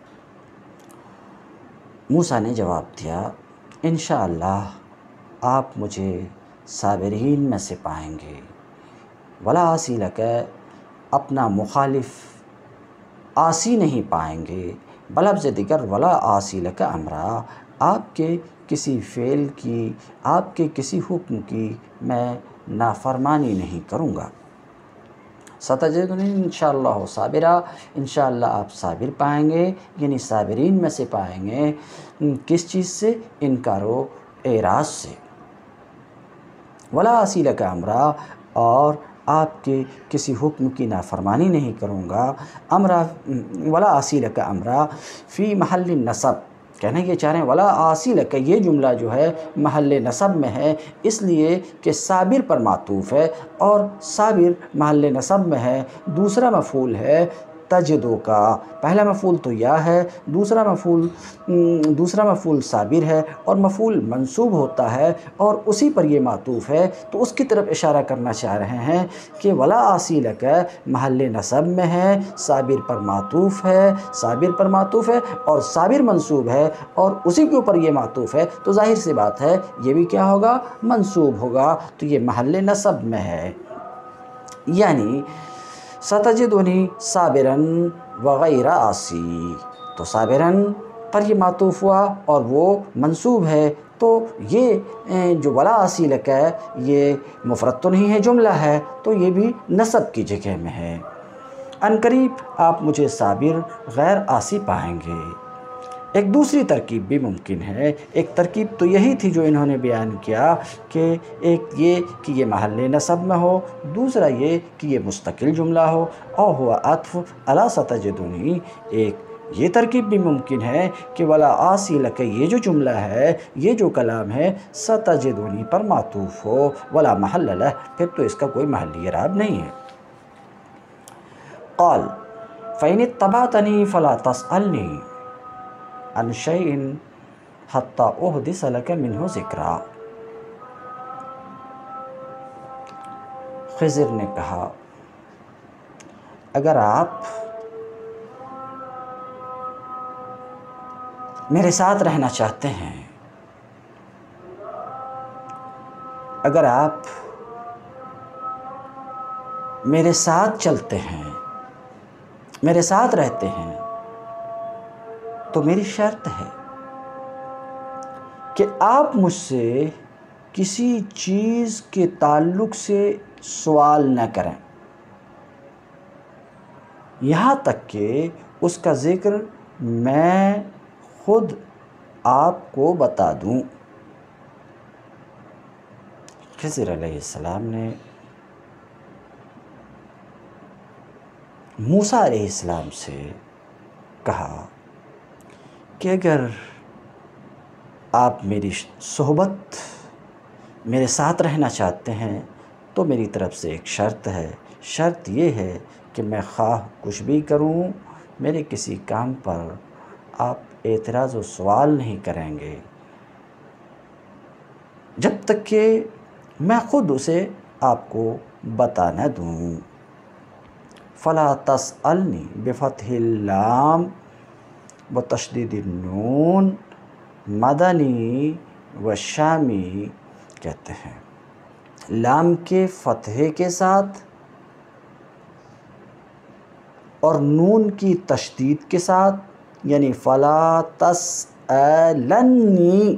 موسیٰ نے جواب دیا انشاءاللہ آپ مجھے صابرین میں سے پائیں گے، ولا آسی لک، اپنا مخالف آسی نہیں پائیں گے، بلفظ دیگر ولا آسی لک امرا، آپ کے کسی فعل کی، آپ کے کسی حکم کی میں نافرمانی نہیں کروں گا۔ ستجدنی انشاءاللہ صابرا، انشاءاللہ آپ صابر پائیں گے، یعنی صابرین میں سے پائیں گے۔ کس چیز سے؟ انکار و اعراض سے۔ ولا آسی لک امرا، اور آپ کے کسی حکم کی نافرمانی نہیں کروں گا۔ امرا، ولا آسی لک امرا فی محل نصب، کہنا یہ چاہ رہے ہیں ولا آسی لک، یہ جملہ جو ہے محل نصب میں ہے، اس لیے کہ صابر پر معطوف ہے، اور صابر محل نصب میں ہے۔ دوسرا مفعول ہے تجدو کا، پہلا مفعول تو یا ہے، دوسرا مفعول صابر ہے، اور مفعول منصوب ہوتا ہے اور اسی پر یہ معطوف ہے، تو اس کی طرف اشارہ کرنا چاہ رہے ہیں کہ ولا آسی لک محل نصب میں ہے، صابر پر معطوف ہے اور صابر منصوب ہے اور اسی کے اوپر یہ معطوف ہے، تو ظاہر سی بات ہے یہ بھی کیا ہوگا؟ منصوب ہوگا، تو یہ محل نصب میں ہے۔ یعنی ستجدنی صابراً وغیر آسی، تو صابراً پر یہ معطوف ہوا اور وہ منصوب ہے، تو یہ جو ولا آسی لک ہے یہ مفرد تو نہیں ہے، جملہ ہے، تو یہ بھی نصب کی جگہ میں ہے۔ ان قریب آپ مجھے صابر غیر آسی پائیں گے۔ ایک دوسری ترکیب بھی ممکن ہے۔ ایک ترکیب تو یہی تھی جو انہوں نے بیان کیا کہ ایک یہ کہ یہ محل نصب میں ہو، دوسرا یہ کہ یہ مستقل جملہ ہو، او ہوا عطف الا ستجدنی۔ ایک یہ ترکیب بھی ممکن ہے کہ ولا آسی لک، یہ جو جملہ ہے، یہ جو کلام ہے، ستجدنی پر معطوف ہو، ولا محل لہ، پھر تو اس کا کوئی محلی اعراب نہیں ہے۔ قال فإن اتبعتنی فلا تسألنی عن شيء حتى أحدث لك منه ذکرا۔ خضر نے کہا اگر آپ میرے ساتھ رہنا چاہتے ہیں، اگر آپ میرے ساتھ چلتے ہیں، میرے ساتھ رہتے ہیں، تو میری شرط ہے کہ آپ مجھ سے کسی چیز کے تعلق سے سوال نہ کریں یہاں تک کہ اس کا ذکر میں خود آپ کو بتا دوں۔ خضر علیہ السلام نے موسیٰ علیہ السلام سے کہا کہ اگر آپ میری صحبت، میرے ساتھ رہنا چاہتے ہیں تو میری طرف سے ایک شرط ہے۔ شرط یہ ہے کہ میں خواہ کچھ بھی کروں، میرے کسی کام پر آپ اعتراض و سوال نہیں کریں گے جب تک کہ میں خود اسے آپ کو بتا نہ دوں۔ فلا تسألنی بفتح اللام و تشدید النون، مدنی و شامی کہتے ہیں۔ لام کے فتحے کے ساتھ اور نون کی تشدید کے ساتھ، یعنی فلا تسألنی،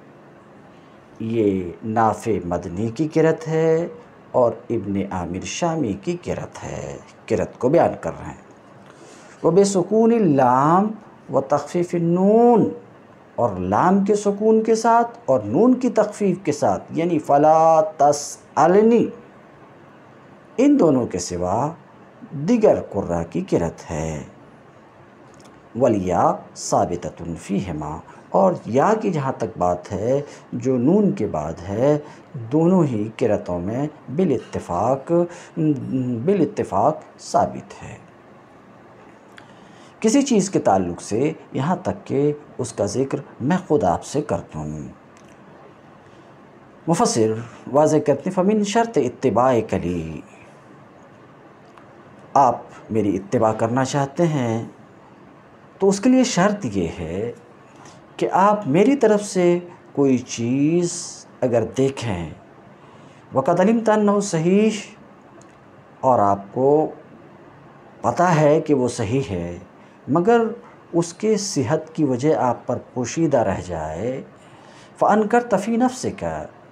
یہ نافع مدنی کی قرأت ہے اور ابن عامر شامی کی قرأت ہے، قرأت کو بیان کر رہے ہیں۔ وبسکون اللام و تخفیف النون، اور لام کے سکون کے ساتھ اور نون کی تخفیف کے ساتھ، یعنی فلا تسألنی، ان دونوں کے سوا دیگر قراء کی قرأت ہے۔ والیا ثابتۃ فیہما، اور یا کی جہاں تک بات ہے جو نون کے بعد ہے، دونوں ہی قرأتوں میں بالاتفاق ثابت ہے کسی چیز کے تعلق سے، یہاں تک کہ اس کا ذکر میں خود آپ سے کرتا ہوں۔ مفسر واضح کرتے ہیں فمن شرط اتباع کلی، آپ میری اتباع کرنا چاہتے ہیں تو اس کے لیے شرط یہ ہے کہ آپ میری طرف سے کوئی چیز اگر دیکھیں، وقد علمت انہ صحیح، اور آپ کو پتہ ہے کہ وہ صحیح ہے، مگر اس کے صحت کی وجہ آپ پر پوشیدہ رہ جائے، فَأَنْكَرْتَ فِي نَفْسِكَ،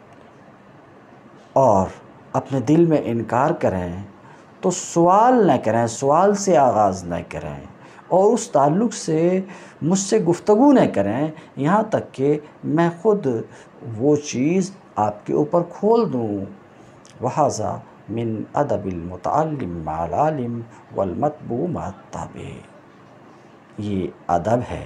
اور اپنے دل میں انکار کریں تو سوال نہ کریں، سوال سے آغاز نہ کریں، اور اس تعلق سے مجھ سے گفتگو نہ کریں یہاں تک کہ میں خود وہ چیز آپ کے اوپر کھول دوں۔ وَهَذَا مِنْ أَدَبِ الْمُتَعَلِّمِ مَعَ الْعَالِمِ وَالْمَتْبُوعِ مَعَ التَّابِعِ، یہ ادب ہے،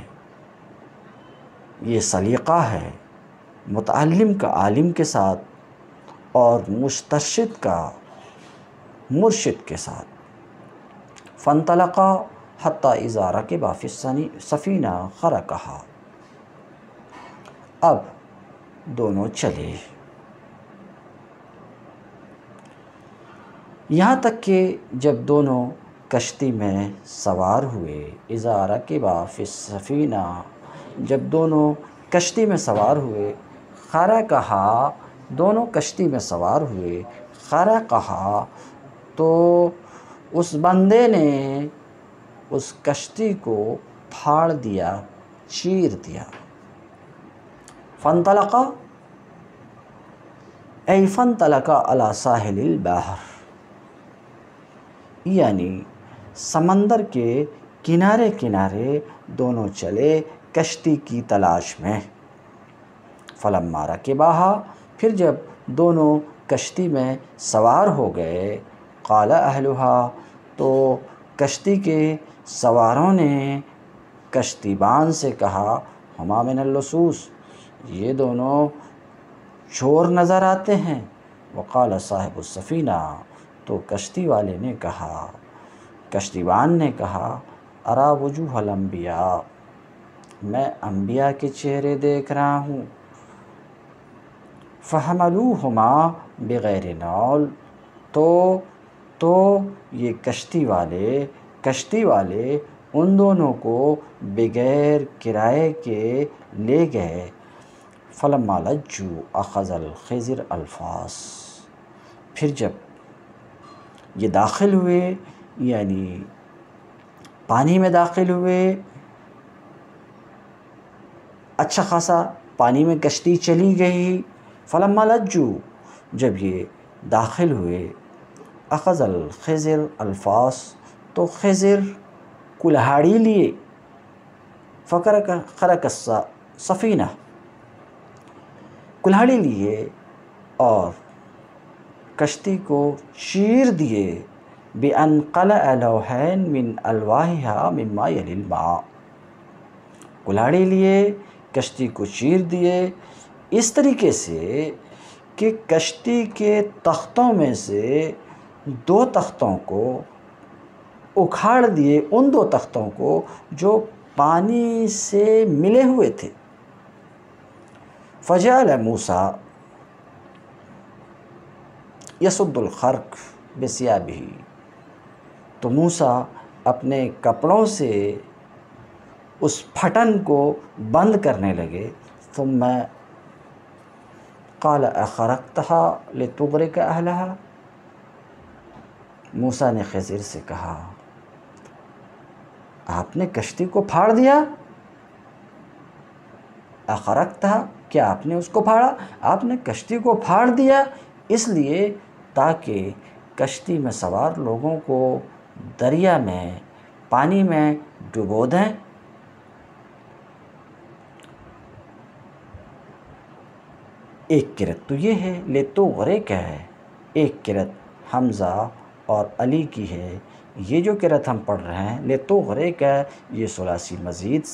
یہ سلیقہ ہے متعلم کا عالم کے ساتھ اور مسترشد کا مرشد کے ساتھ۔ فَانْطَلَقَا حَتَّى إِذَا رَكِبَا فِي السَّفِينَةِ خَرَقَهَا، اب دونوں چلے یہاں تک کہ جب دونوں کشتی میں سوار ہوئے، اذا رکبا فی السفینہ، جب دونوں کشتی میں سوار ہوئے، خرقہا، دونوں کشتی میں سوار ہوئے، خرقہا، تو اس بندے نے اس کشتی کو پھاڑ دیا، چیر دیا۔ فانطلقا ای فانطلقا علی ساحل البحر، یعنی سمندر کے کنارے کنارے دونوں چلے، کشتی کی تلاش میں۔ فلما رکبہا، پھر جب دونوں کشتی میں سوار ہو گئے، قال اہلہا، تو کشتی کے سواروں نے کشتی بان سے کہا، ہما من اللصوص، یہ دونوں چور نظر آتے ہیں۔ وقال صاحب السفینہ، تو کشتی والے نے کہا، کشتی بان نے کہا، ارا وجوہ الانبیاء، میں انبیاء کے چہرے دیکھ رہا ہوں۔ فحملوہما بغیر نول، تو یہ کشتی والے ان دونوں کو بغیر کرائے کے لے گئے۔ فلما لجوا اخذ الخضر الفاس، پھر جب یہ داخل ہوئے، یعنی پانی میں داخل ہوئے، اچھا خاصا پانی میں کشتی چلی گئی۔ فلما لجوا، جب یہ داخل ہوئے، اخذ الخضر الفاس، تو خضر کلہاڑی لیے، خرق السفینہ، کلہاڑی لیے اور کشتی کو چیر دیے، بأن قلع لوحین من الواحہا مما یلی الماء، کلہاڑی لیے کشتی کو چیر دیے اس طریقے سے کہ کشتی کے تختوں میں سے 2 تختوں کو اکھاڑ دیے، ان 2 تختوں کو جو پانی سے ملے ہوئے تھے۔ فجعل موسیٰ یصد الخرق بثیابہ، تو موسیٰ اپنے کپڑوں سے اس پھٹن کو بند کرنے لگے۔ ثم قال اخرقتها لتغرق اہلها، موسیٰ نے خضر سے کہا، آپ نے کشتی کو پھاڑ دیا؟ اخرقتها، کیا آپ نے اس کو پھاڑا؟ آپ نے کشتی کو پھاڑ دیا اس لیے تاکہ کشتی میں سوار لوگوں کو دریا میں، پانی میں ڈبو دیں۔ ایک قرأت تو یہ ہے لتغرق ہے، ایک قرأت حمزہ اور علی کی ہے۔ یہ جو قرأت ہم پڑھ رہے ہیں لتغرق ہے، یہ ثلاثی مزید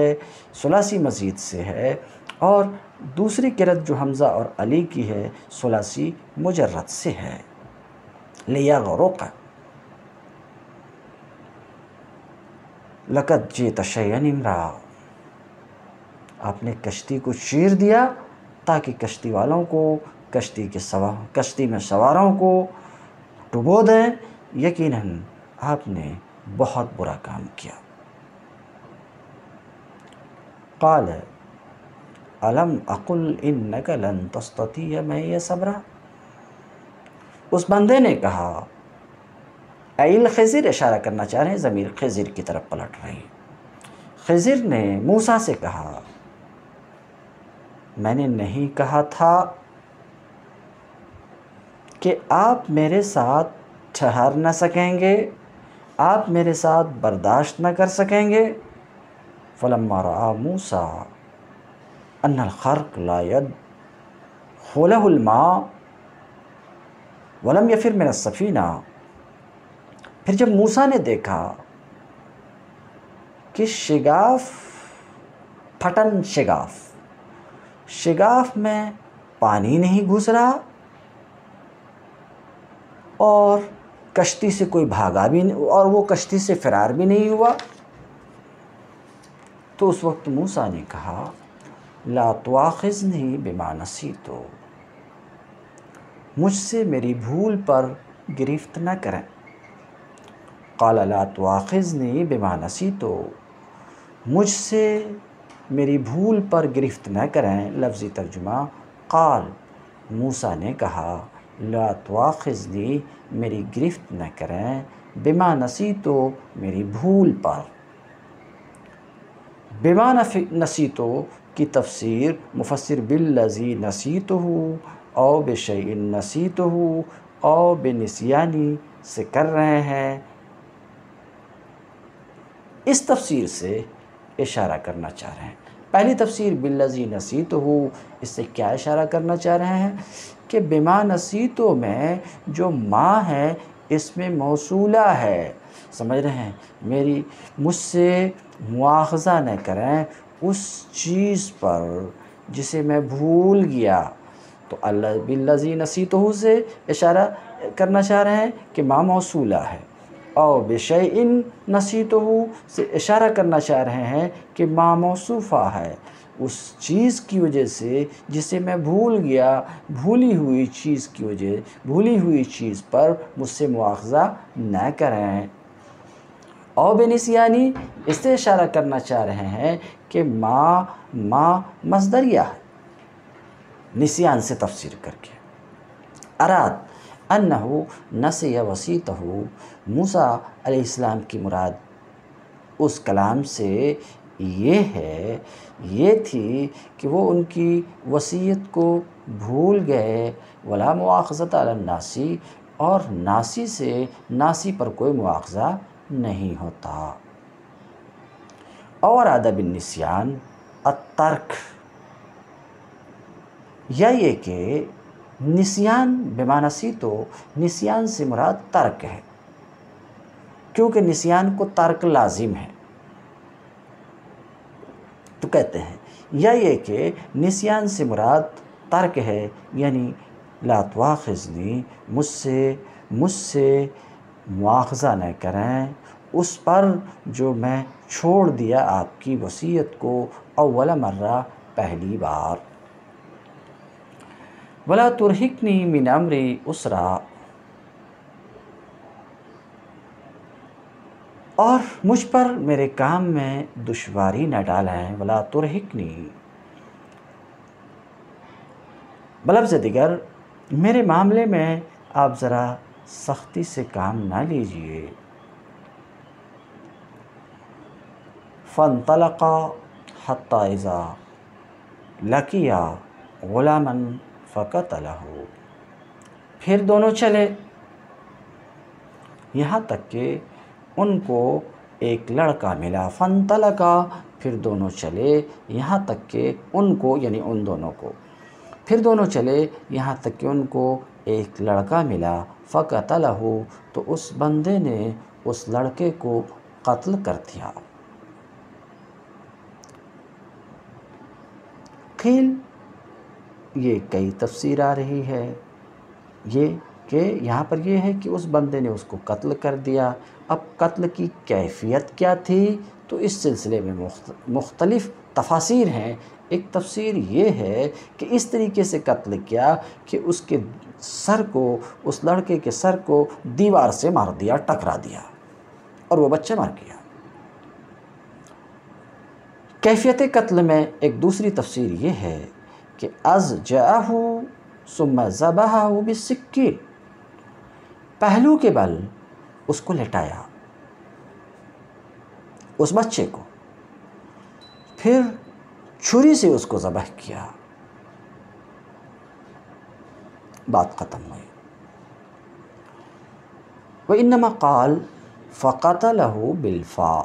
سے ہے، اور دوسری قرأت جو حمزہ اور علی کی ہے ثلاثی مجرد سے ہے، لیغرق۔ لقد جئت شیئا امرا، آپ نے کشتی کو چیر دیا تاکہ کشتی والوں کو، کشتی میں سواروں کو ڈبو دیں، یقیناً آپ نے بہت برا کام کیا۔ قال الم اقل انک لن تستطیع معی صبرا، اس بندے نے کہا، ایل خضر اشارہ کرنا چاہ رہے ہیں، ضمیر خضر کی طرف پلٹ رہی۔ خضر نے موسیٰ سے کہا، میں نے نہیں کہا تھا کہ آپ میرے ساتھ ٹھہر نہ سکیں گے، آپ میرے ساتھ برداشت نہ کر سکیں گے۔ فلما رأى موسیٰ ان الخرق لا يدخله الماء ولم يفر من السفینہ، پھر جب موسیٰ نے دیکھا کہ شگاف میں پانی نہیں گھس رہا اور کشتی سے کوئی بھاگا بھی نہیں، اور وہ کشتی سے فرار بھی نہیں ہوا، تو اس وقت موسیٰ نے کہا، لا تواخذنی بما نسیت، مجھ سے میری بھول پر گرفت نہ کریں۔ قال لا تواخذنی بما نسیت، مجھ سے میری بھول پر گرفت نہ کریں، لفظی ترجمہ، قال، موسیٰ نے کہا، لا تواخذنی، میری گرفت نہ کریں، بما نسیت، میری بھول پر۔ بما نسیت کی تفسیر مفسر بالذی نسیتہ او بشیء نسیتہ او بنسیانی سے کر رہے ہیں۔ اس تفسیر سے اشارہ کرنا چاہ رہے ہیں۔ پہلی تفسیر بالذی نسیتہ، اس سے کیا اشارہ کرنا چاہ رہے ہیں کہ بما نسیتہ میں جو ما ہے اس میں موصولہ ہے، سمجھ رہے ہیں، مجھ سے مواخذہ نہ کریں اس چیز پر جسے میں بھول گیا۔ تو اللہ بالذی نسیتہ سے اشارہ کرنا چاہ رہے ہیں کہ ما موصولہ ہے، اور بشیء نسیتہ سے اشارہ کرنا چاہ رہے ہیں کہ ما موصوفہ ہے، اس چیز کی وجہ سے جسے میں بھول گیا، بھولی ہوئی چیز کی وجہ، بھولی ہوئی چیز پر مجھ سے مواخذہ نہ کریں۔ اور بنسیانی، اس سے اشارہ کرنا چاہ رہے ہیں کہ ما مصدریہ ہے، نسیان سے تفسیر کر کے۔ اراد انہو نسی وسیطہ، موسیٰ علیہ السلام کی مراد اس کلام سے یہ تھی کہ وہ ان کی وصیت کو بھول گئے، ولا مواخذۃ علی الناسی، اور ناسی سے ناسی پر کوئی مواخذہ نہیں ہوتا۔ اور ادب النسیان الترک، یا یہ کہ نسیان بما نسیتہ، نسیان سے مراد ترک ہے، کیونکہ نسیان کو ترک لازم ہے۔ تو کہتے ہیں یا یہ کہ نسیان سے مراد ترک ہے، یعنی لا تواخذنی، مجھ سے مواخذہ نہ کریں اس پر جو میں چھوڑ دیا آپ کی وصیت کو اول مرہ، پہلی بار۔ ولا ترہقنی من امری عسرا، اور مجھ پر میرے کام میں دشواری نہ ڈالیں۔ ولا ترہقنی، بلفظ دیگر میرے معاملے میں آپ ذرا سختی سے کام نہ لیجئے۔ فانطلقا حتی اذا لقیا غلاما فقتلہ، پھر دونوں چلے یہاں تک کہ ان کو ایک لڑکا ملا۔ فانطلقا، پھر دونوں چلے یہاں تک کہ ان کو، یعنی ان دونوں کو، پھر دونوں چلے یہاں تک کہ ان کو ایک لڑکا ملا۔ فقتلہ، تو اس بندے نے اس لڑکے کو قتل کر دیا۔ قیل، یہ کئی تفسیر آ رہی ہے، یہ کہ یہاں پر یہ ہے کہ اس بندے نے اس کو قتل کر دیا۔ اب قتل کی کیفیت کیا تھی، تو اس سلسلے میں مختلف تفاسیر ہیں۔ ایک تفسیر یہ ہے کہ اس طریقے سے قتل کیا کہ اس کے سر کو، اس لڑکے کے سر کو دیوار سے مار دیا، ٹکرا دیا، اور وہ بچہ مر گیا۔ کیفیت قتل میں ایک دوسری تفسیر یہ ہے کہ اضجعہ ثم ذبحہ بالسکین، پہلو کے بل اس کو لٹایا، اس بچے کو، پھر چھری سے اس کو ذبح کیا، بات ختم ہوئی۔ وَإِنَّمَا قَالَ فَقَتَلَهُ بِالْفَاء،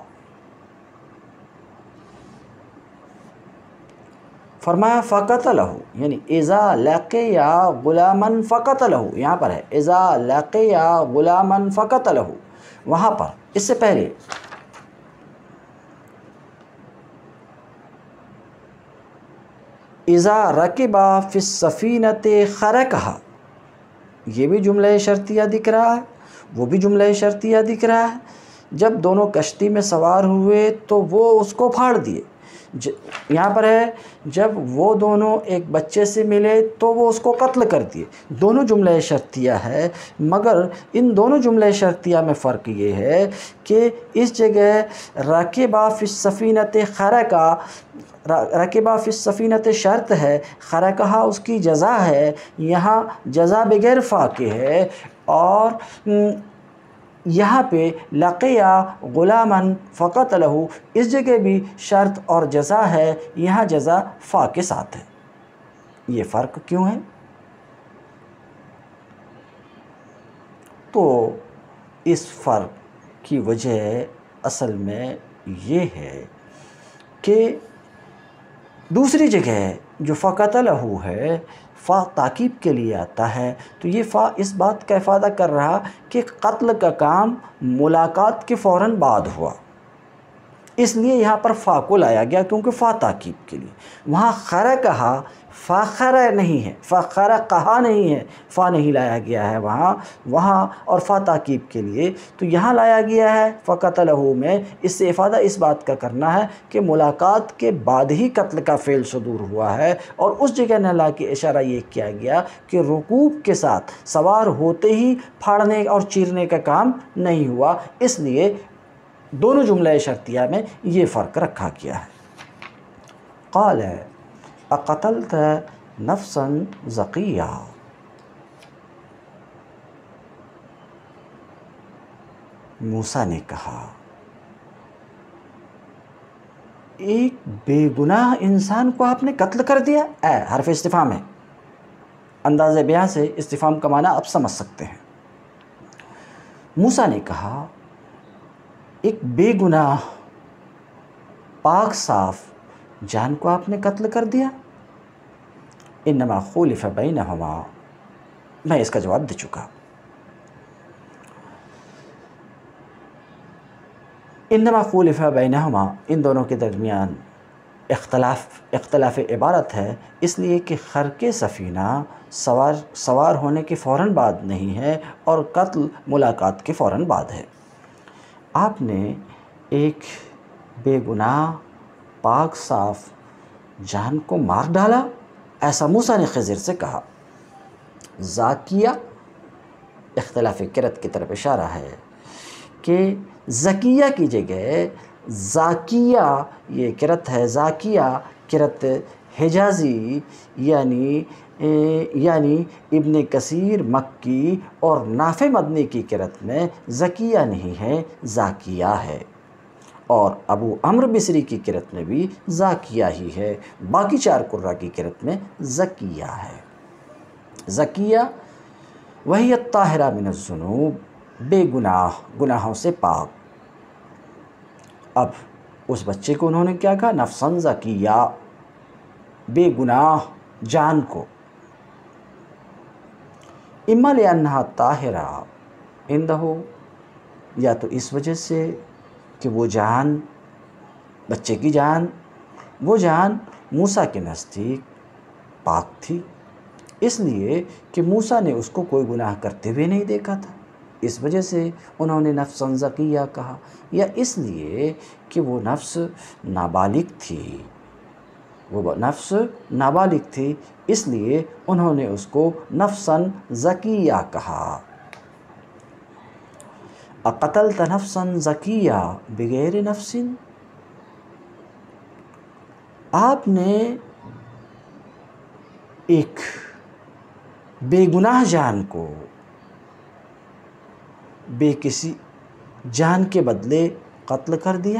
فرمایا فَقَتَلَهُ، یعنی اِذَا لَقِيَ غُلَامًا فَقَتَلَهُ، یہاں پر ہے اِذَا لَقِيَ غُلَامًا فَقَتَلَهُ، وہاں پر اس سے پہلے اِذَا رَكِبَ فِي السَّفِينَةِ خَرَقَهَا، یہ بھی جملہ شرطیہ دکھ رہا ہے، وہ بھی جملہ شرطیہ دکھ رہا ہے۔ جب دونوں کشتی میں سوار ہوئے تو وہ اس کو پھاڑ دیے۔ یہاں پر ہے جب وہ دونوں ایک بچے سے ملے تو وہ اس کو قتل کر دیے۔ دونوں جملہ شرطیہ ہے، مگر ان دونوں جملہ شرطیہ میں فرق یہ ہے کہ اس جگہ راکبہ فی السفینۃ خرقہ، راکبہ فی السفینۃ شرط ہے، خرقہ اس کی جزا ہے، یہاں جزا بغیر فا کے ہے، اور یہاں پہ لقیہ غلامًا فقتلہ، اس جگہ بھی شرط اور جزا ہے، یہاں جزا فا کے ساتھ ہے۔ یہ فرق کیوں ہے؟ تو اس فرق کی وجہ اصل میں یہ ہے کہ دوسری جگہ جو فَقَتَلَهُ ہے فا تاکیب کے لیے آتا ہے، تو یہ فا اس بات کا افادہ کر رہا کہ قتل کا کام ملاقات کے فوراً بعد ہوا، اس لیے یہاں پر فا کو لایا گیا کیونکہ فا تاکیب کے لیے۔ وہاں خر کہا، فا خر نہیں ہے، فا خر کہا نہیں ہے، فا نہیں لایا گیا ہے وہاں اور فا تاکیب کے لیے، تو یہاں لایا گیا ہے فَقَتَلَهُ میں۔ اس سے افادہ اس بات کا کرنا ہے کہ ملاقات کے بعد ہی قتل کا فعل صدور ہوا ہے، اور اس جگہ نہ لا کے اشارہ یہ کیا گیا کہ رکوب کے ساتھ سوار ہوتے ہی پھاڑنے اور چیرنے کا کام نہیں ہوا، اس لیے دونوں جملہ شرطیہ میں یہ فرق رکھا گیا ہے۔ قال اقتلت نفسا زکیہ، موسیٰ نے کہا ایک بے گناہ انسان کو آپ نے قتل کر دیا؟ اے حرف استفہام ہے، انداز بیان سے استفہام کا معنی آپ سمجھ سکتے ہیں۔ موسیٰ نے کہا ایک بے گناہ پاک صاف جان کو آپ نے قتل کر دیا؟ انما خولف بینہما، میں اس کا جواب دے چکا۔ انما خولف بینہما، ان دونوں کے درمیان اختلاف عبارت ہے، اس لیے کہ خرق سفینہ سوار ہونے کے فوراً بعد نہیں ہے اور قتل ملاقات کے فوراً بعد ہے۔ آپ نے ایک بے گناہ پاک صاف جان کو مار ڈالا، ایسا موسیٰ نے خضر سے کہا۔ زاکیہ اختلاف قرأت کی طرف اشارہ ہے کہ زکیہ کی جگہ زاکیہ یہ قرأت ہے، زاکیہ قرأت حجازی یعنی ابن کثیر مکی اور نافع مدنی کی قرأت میں زکیہ نہیں ہے، زاکیہ ہے، اور ابو عمرو بصری کی قرأت میں بھی زاکیہ ہی ہے، باقی چار قراء کی قرأت میں زکیہ ہے۔ زکیہ وہی الطاہرہ من الذنوب، بے گناہوں سے پاک۔ اب اس بچے کو انہوں نے کیا کہا؟ نفساً زکیہ، بے گناہ جان کو۔ اما لأنہا طاہرہ عندہ، یا تو اس وجہ سے کہ وہ جان، بچے کی جان، وہ جان موسیٰ کے نزدیک پاک تھی، اس لیے کہ موسیٰ نے اس کو کوئی گناہ کرتے ہوئے نہیں دیکھا تھا، اس وجہ سے انہوں نے نفساً زکیہ کہا، یا اس لیے کہ وہ نفس نابالغ تھی، اس لیے انہوں نے اس کو نفساً زکیہ کہا۔ اقتلت نفسا زکیہ بغیر نفس، آپ نے ایک بے گناہ جان کو بے کسی جان کے بدلے قتل کر دیا؟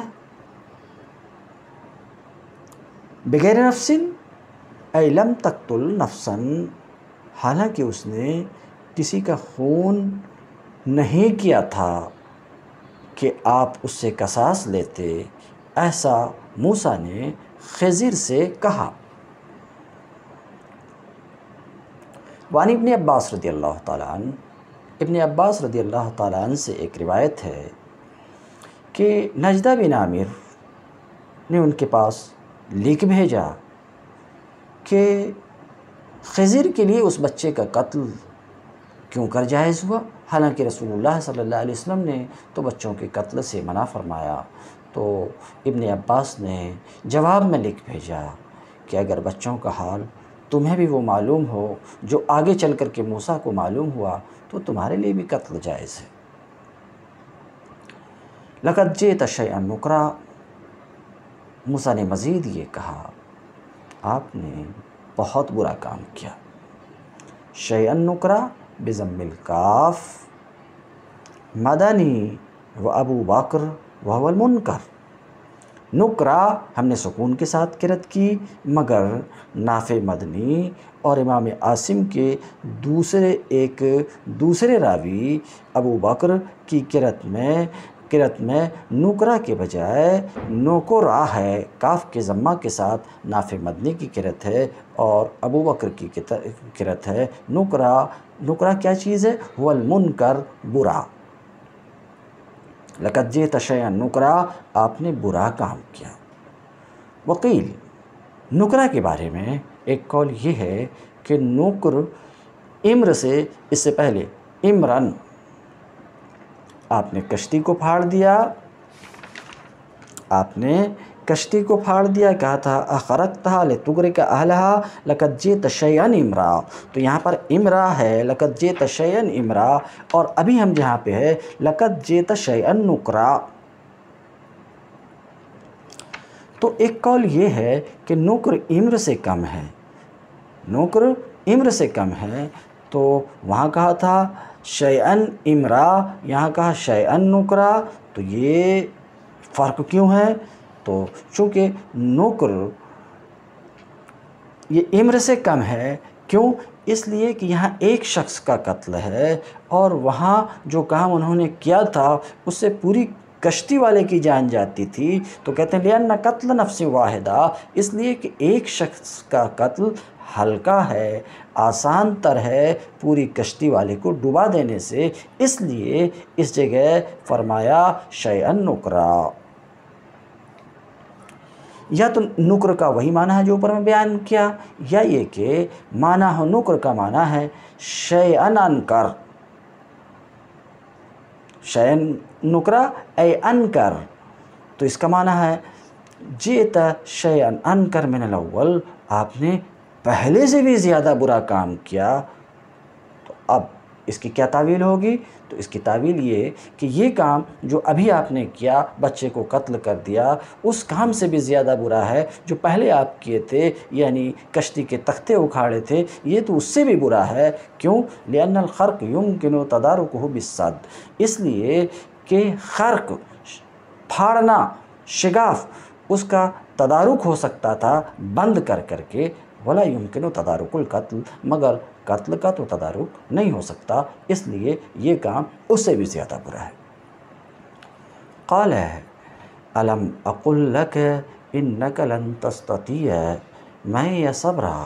بغیر نفس ای لم تقتل نفسا، حالانکہ اس نے کسی کا خون نہیں کیا تھا کہ آپ اس سے قصاص لیتے، ایسا موسیٰ نے خضر سے کہا۔ وعن ابن عباس رضی اللہ تعالیٰ عنہ، ابن عباس رضی اللہ تعالیٰ عنہ سے ایک روایت ہے کہ نجدہ بن عامر نے ان کے پاس لکھ بھیجا کہ خضر کے لیے اس بچے کا قتل کیوں کر جائز ہوا، حالانکہ رسول اللہ صلی اللہ علیہ وسلم نے تو بچوں کے قتل سے منع فرمایا۔ تو ابن عباس نے جواب میں لکھ بھیجا کہ اگر بچوں کا حال تمہیں بھی وہ معلوم ہو جو آگے چل کر کے موسیٰ کو معلوم ہوا تو تمہارے لیے بھی قتل جائز ہے۔ لقد جئت شیئا نکرا، موسیٰ نے مزید یہ کہا آپ نے بہت برا کام کیا۔ شیئا نکرا بضم الکاف، مدنی و ابو بکر وهو المنکر، نکرا ہم نے سکون کے ساتھ قرأت کی، مگر نافع مدنی اور امام عاصم کے دوسرے راوی ابو بکر کی قرأت میں قرأت میں نکرا کے بجائے نوکرا ہے، کاف کے ضمہ کے ساتھ نافع مدنی کی قرأت ہے، اور ابو بکر کی قرأت ہے نکرا۔ نکرا کیا چیز ہے؟ هو المنکر، برا۔ لقد جئت شیئا نکرا، آپ نے برا کام کیا۔ وقیل، نکرا کے بارے میں ایک قول یہ ہے کہ نکر امر سے، اس سے پہلے امرن، آپ نے کشتی کو پھاڑ دیا، آپ نے کشتی کو پھاڑ دیا، کہا تھا اخرقتھا لتغرق اہلھا لقد جئت شیئا امرا، تو یہاں پر امرا ہے، لقد جئت شیئا امرا، اور ابھی ہم جہاں پہ ہے لقد جئت شیئا نکرا۔ تو ایک قول یہ ہے کہ نکر امر سے کم ہے، نکر امر سے کم ہے، تو وہاں کہا تھا شیئن امرا، یہاں کہا شیئن نکرا، تو یہ فرق کیوں ہے؟ تو چونکہ نکر یہ امر سے کم ہے، کیوں؟ اس لیے کہ یہاں ایک شخص کا قتل ہے، اور وہاں جو کام انہوں نے کیا تھا اس سے پوری کشتی والے کی جان جاتی تھی، تو کہتے ہیں لِأَنَّ قتل نفس واحدہ، اس لیے کہ ایک شخص کا قتل ہلکا ہے، آسان تر ہے پوری کشتی والے کو ڈبا دینے سے، اس لیے اس جگہ فرمایا شیئن نکرا۔ یا تو نکر کا وہی معنی ہے جو اوپر میں بیان کیا، یا یہ کہ معنی ہو نکر کا معنی ہے شیئن انکر، شیئن نکرا اے انکر، تو اس کا معنی ہے جئت شیئن انکر من الاول، آپ نے پہلے سے بھی زیادہ برا کام کیا۔ تو اب اس کی کیا تعویل ہوگی؟ تو اس کی تعویل یہ کہ یہ کام جو ابھی آپ نے کیا، بچے کو قتل کر دیا، اس کام سے بھی زیادہ برا ہے جو پہلے آپ کیے تھے، یعنی کشتی کے تختے اکھاڑے تھے، یہ تو اس سے بھی برا ہے۔ کیوں؟ لِأَنَّ الْخَرْقَ يُمْكِنُ تَدَارُكُهُ بِالصَّدِّ، اس لیے کہ خرق، پھاڑنا، شگاف، اس کا تدارک ہو سکتا تھا بند کر کر کے، ولا يمكن تدارک القتل، مگر قتل کا تو تدارک نہیں ہو سکتا، اس لیے یہ کام اس سے بھی زیادہ برا ہے۔ قال الم اقل لک انک لن تستطیع معی صبرا،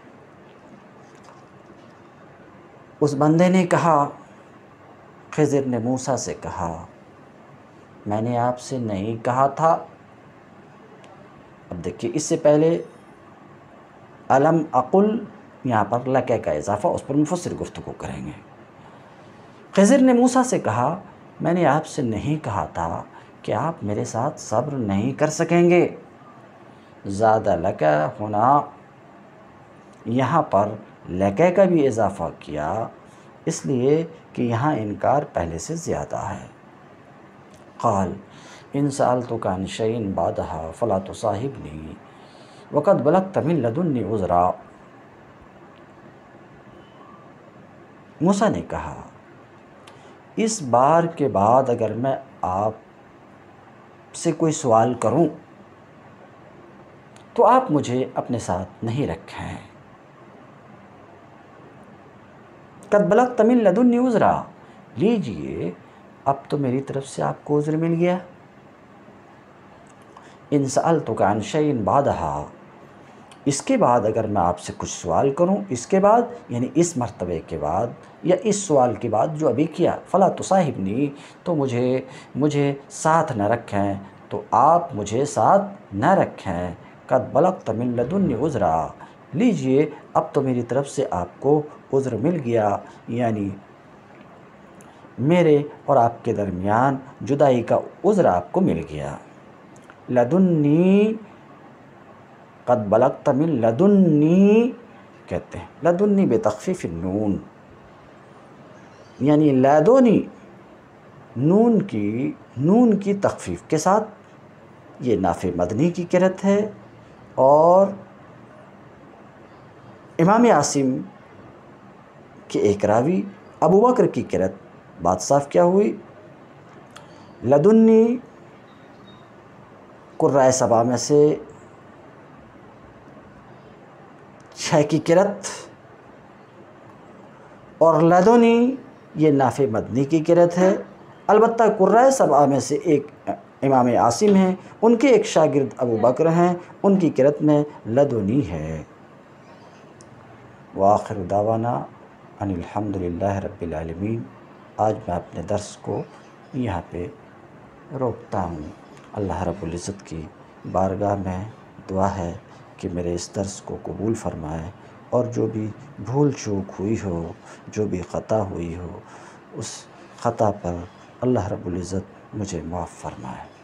اس بندے نے کہا، خضر نے موسیٰ سے کہا، میں نے آپ سے نہیں کہا تھا۔ اب دیکھیے اس سے پہلے علم اقل، یہاں پر لکے کا اضافہ، اس پر مفسر گفتگو کریں گے۔ خضر نے موسیٰ سے کہا، میں نے آپ سے نہیں کہا تھا کہ آپ میرے ساتھ صبر نہیں کر سکیں گے۔ زیادہ لکے ہونا، یہاں پر لکے کا بھی اضافہ کیا، اس لیے کہ یہاں انکار پہلے سے زیادہ ہے۔ قال ان سألتک عن شیء بعدها فلا تصاحبنی وقد بلغت من لدنی عذرا، موسیٰ نے کہا اس بار کے بعد اگر میں آپ سے کوئی سوال کروں تو آپ مجھے اپنے ساتھ نہیں رکھیں۔ قد بلغت من لدنی عذرا، لیجئے اب تو میری طرف سے آپ کو عذر مل گیا۔ ان سألتک عن شیء بعدها، اس کے بعد اگر میں آپ سے کچھ سوال کروں، اس کے بعد یعنی اس مرتبے کے بعد یا اس سوال کے بعد جو ابھی کیا، فلا تصاحبنی، تو مجھے ساتھ نہ رکھیں، تو آپ مجھے ساتھ نہ رکھیں۔ قد بلغت من لدنی عذرا، لیجئے اب تو میری طرف سے آپ کو عذر مل گیا، یعنی میرے اور آپ کے درمیان جدائی کا عذر آپ کو مل گیا۔ لدنی، قد بلغت من لدنی کہتے ہیں، لدنی بتخفیف النون، یعنی لدنی نون کی تخفیف کے ساتھ، یہ نافع مدنی کی قرأت ہے، اور امام عاصم کے ایک راوی ابو بکر کی قرأت، بات صاف کیا ہوئی؟ لدنی قرائے سبا میں سے 6 کی قرأت، اور لدنی یہ نافع مدنی کی قرأت ہے۔ البتہ قرۂ سبعہ میں سے ایک امام عاصم ہیں، ان کے ایک شاگرد ابو بکر ہیں، ان کی قرأت میں لدنی ہے۔ وآخر دعوانا ان الحمدللہ رب العالمین۔ آج میں اپنے درس کو یہاں پہ روکتا ہوں۔ اللہ رب العزت کی بارگاہ میں دعا ہے کہ میرے اس درس کو قبول فرمائے، اور جو بھی بھول چوک ہوئی ہو، جو بھی خطا ہوئی ہو، اس خطا پر اللہ رب العزت مجھے معاف فرمائے۔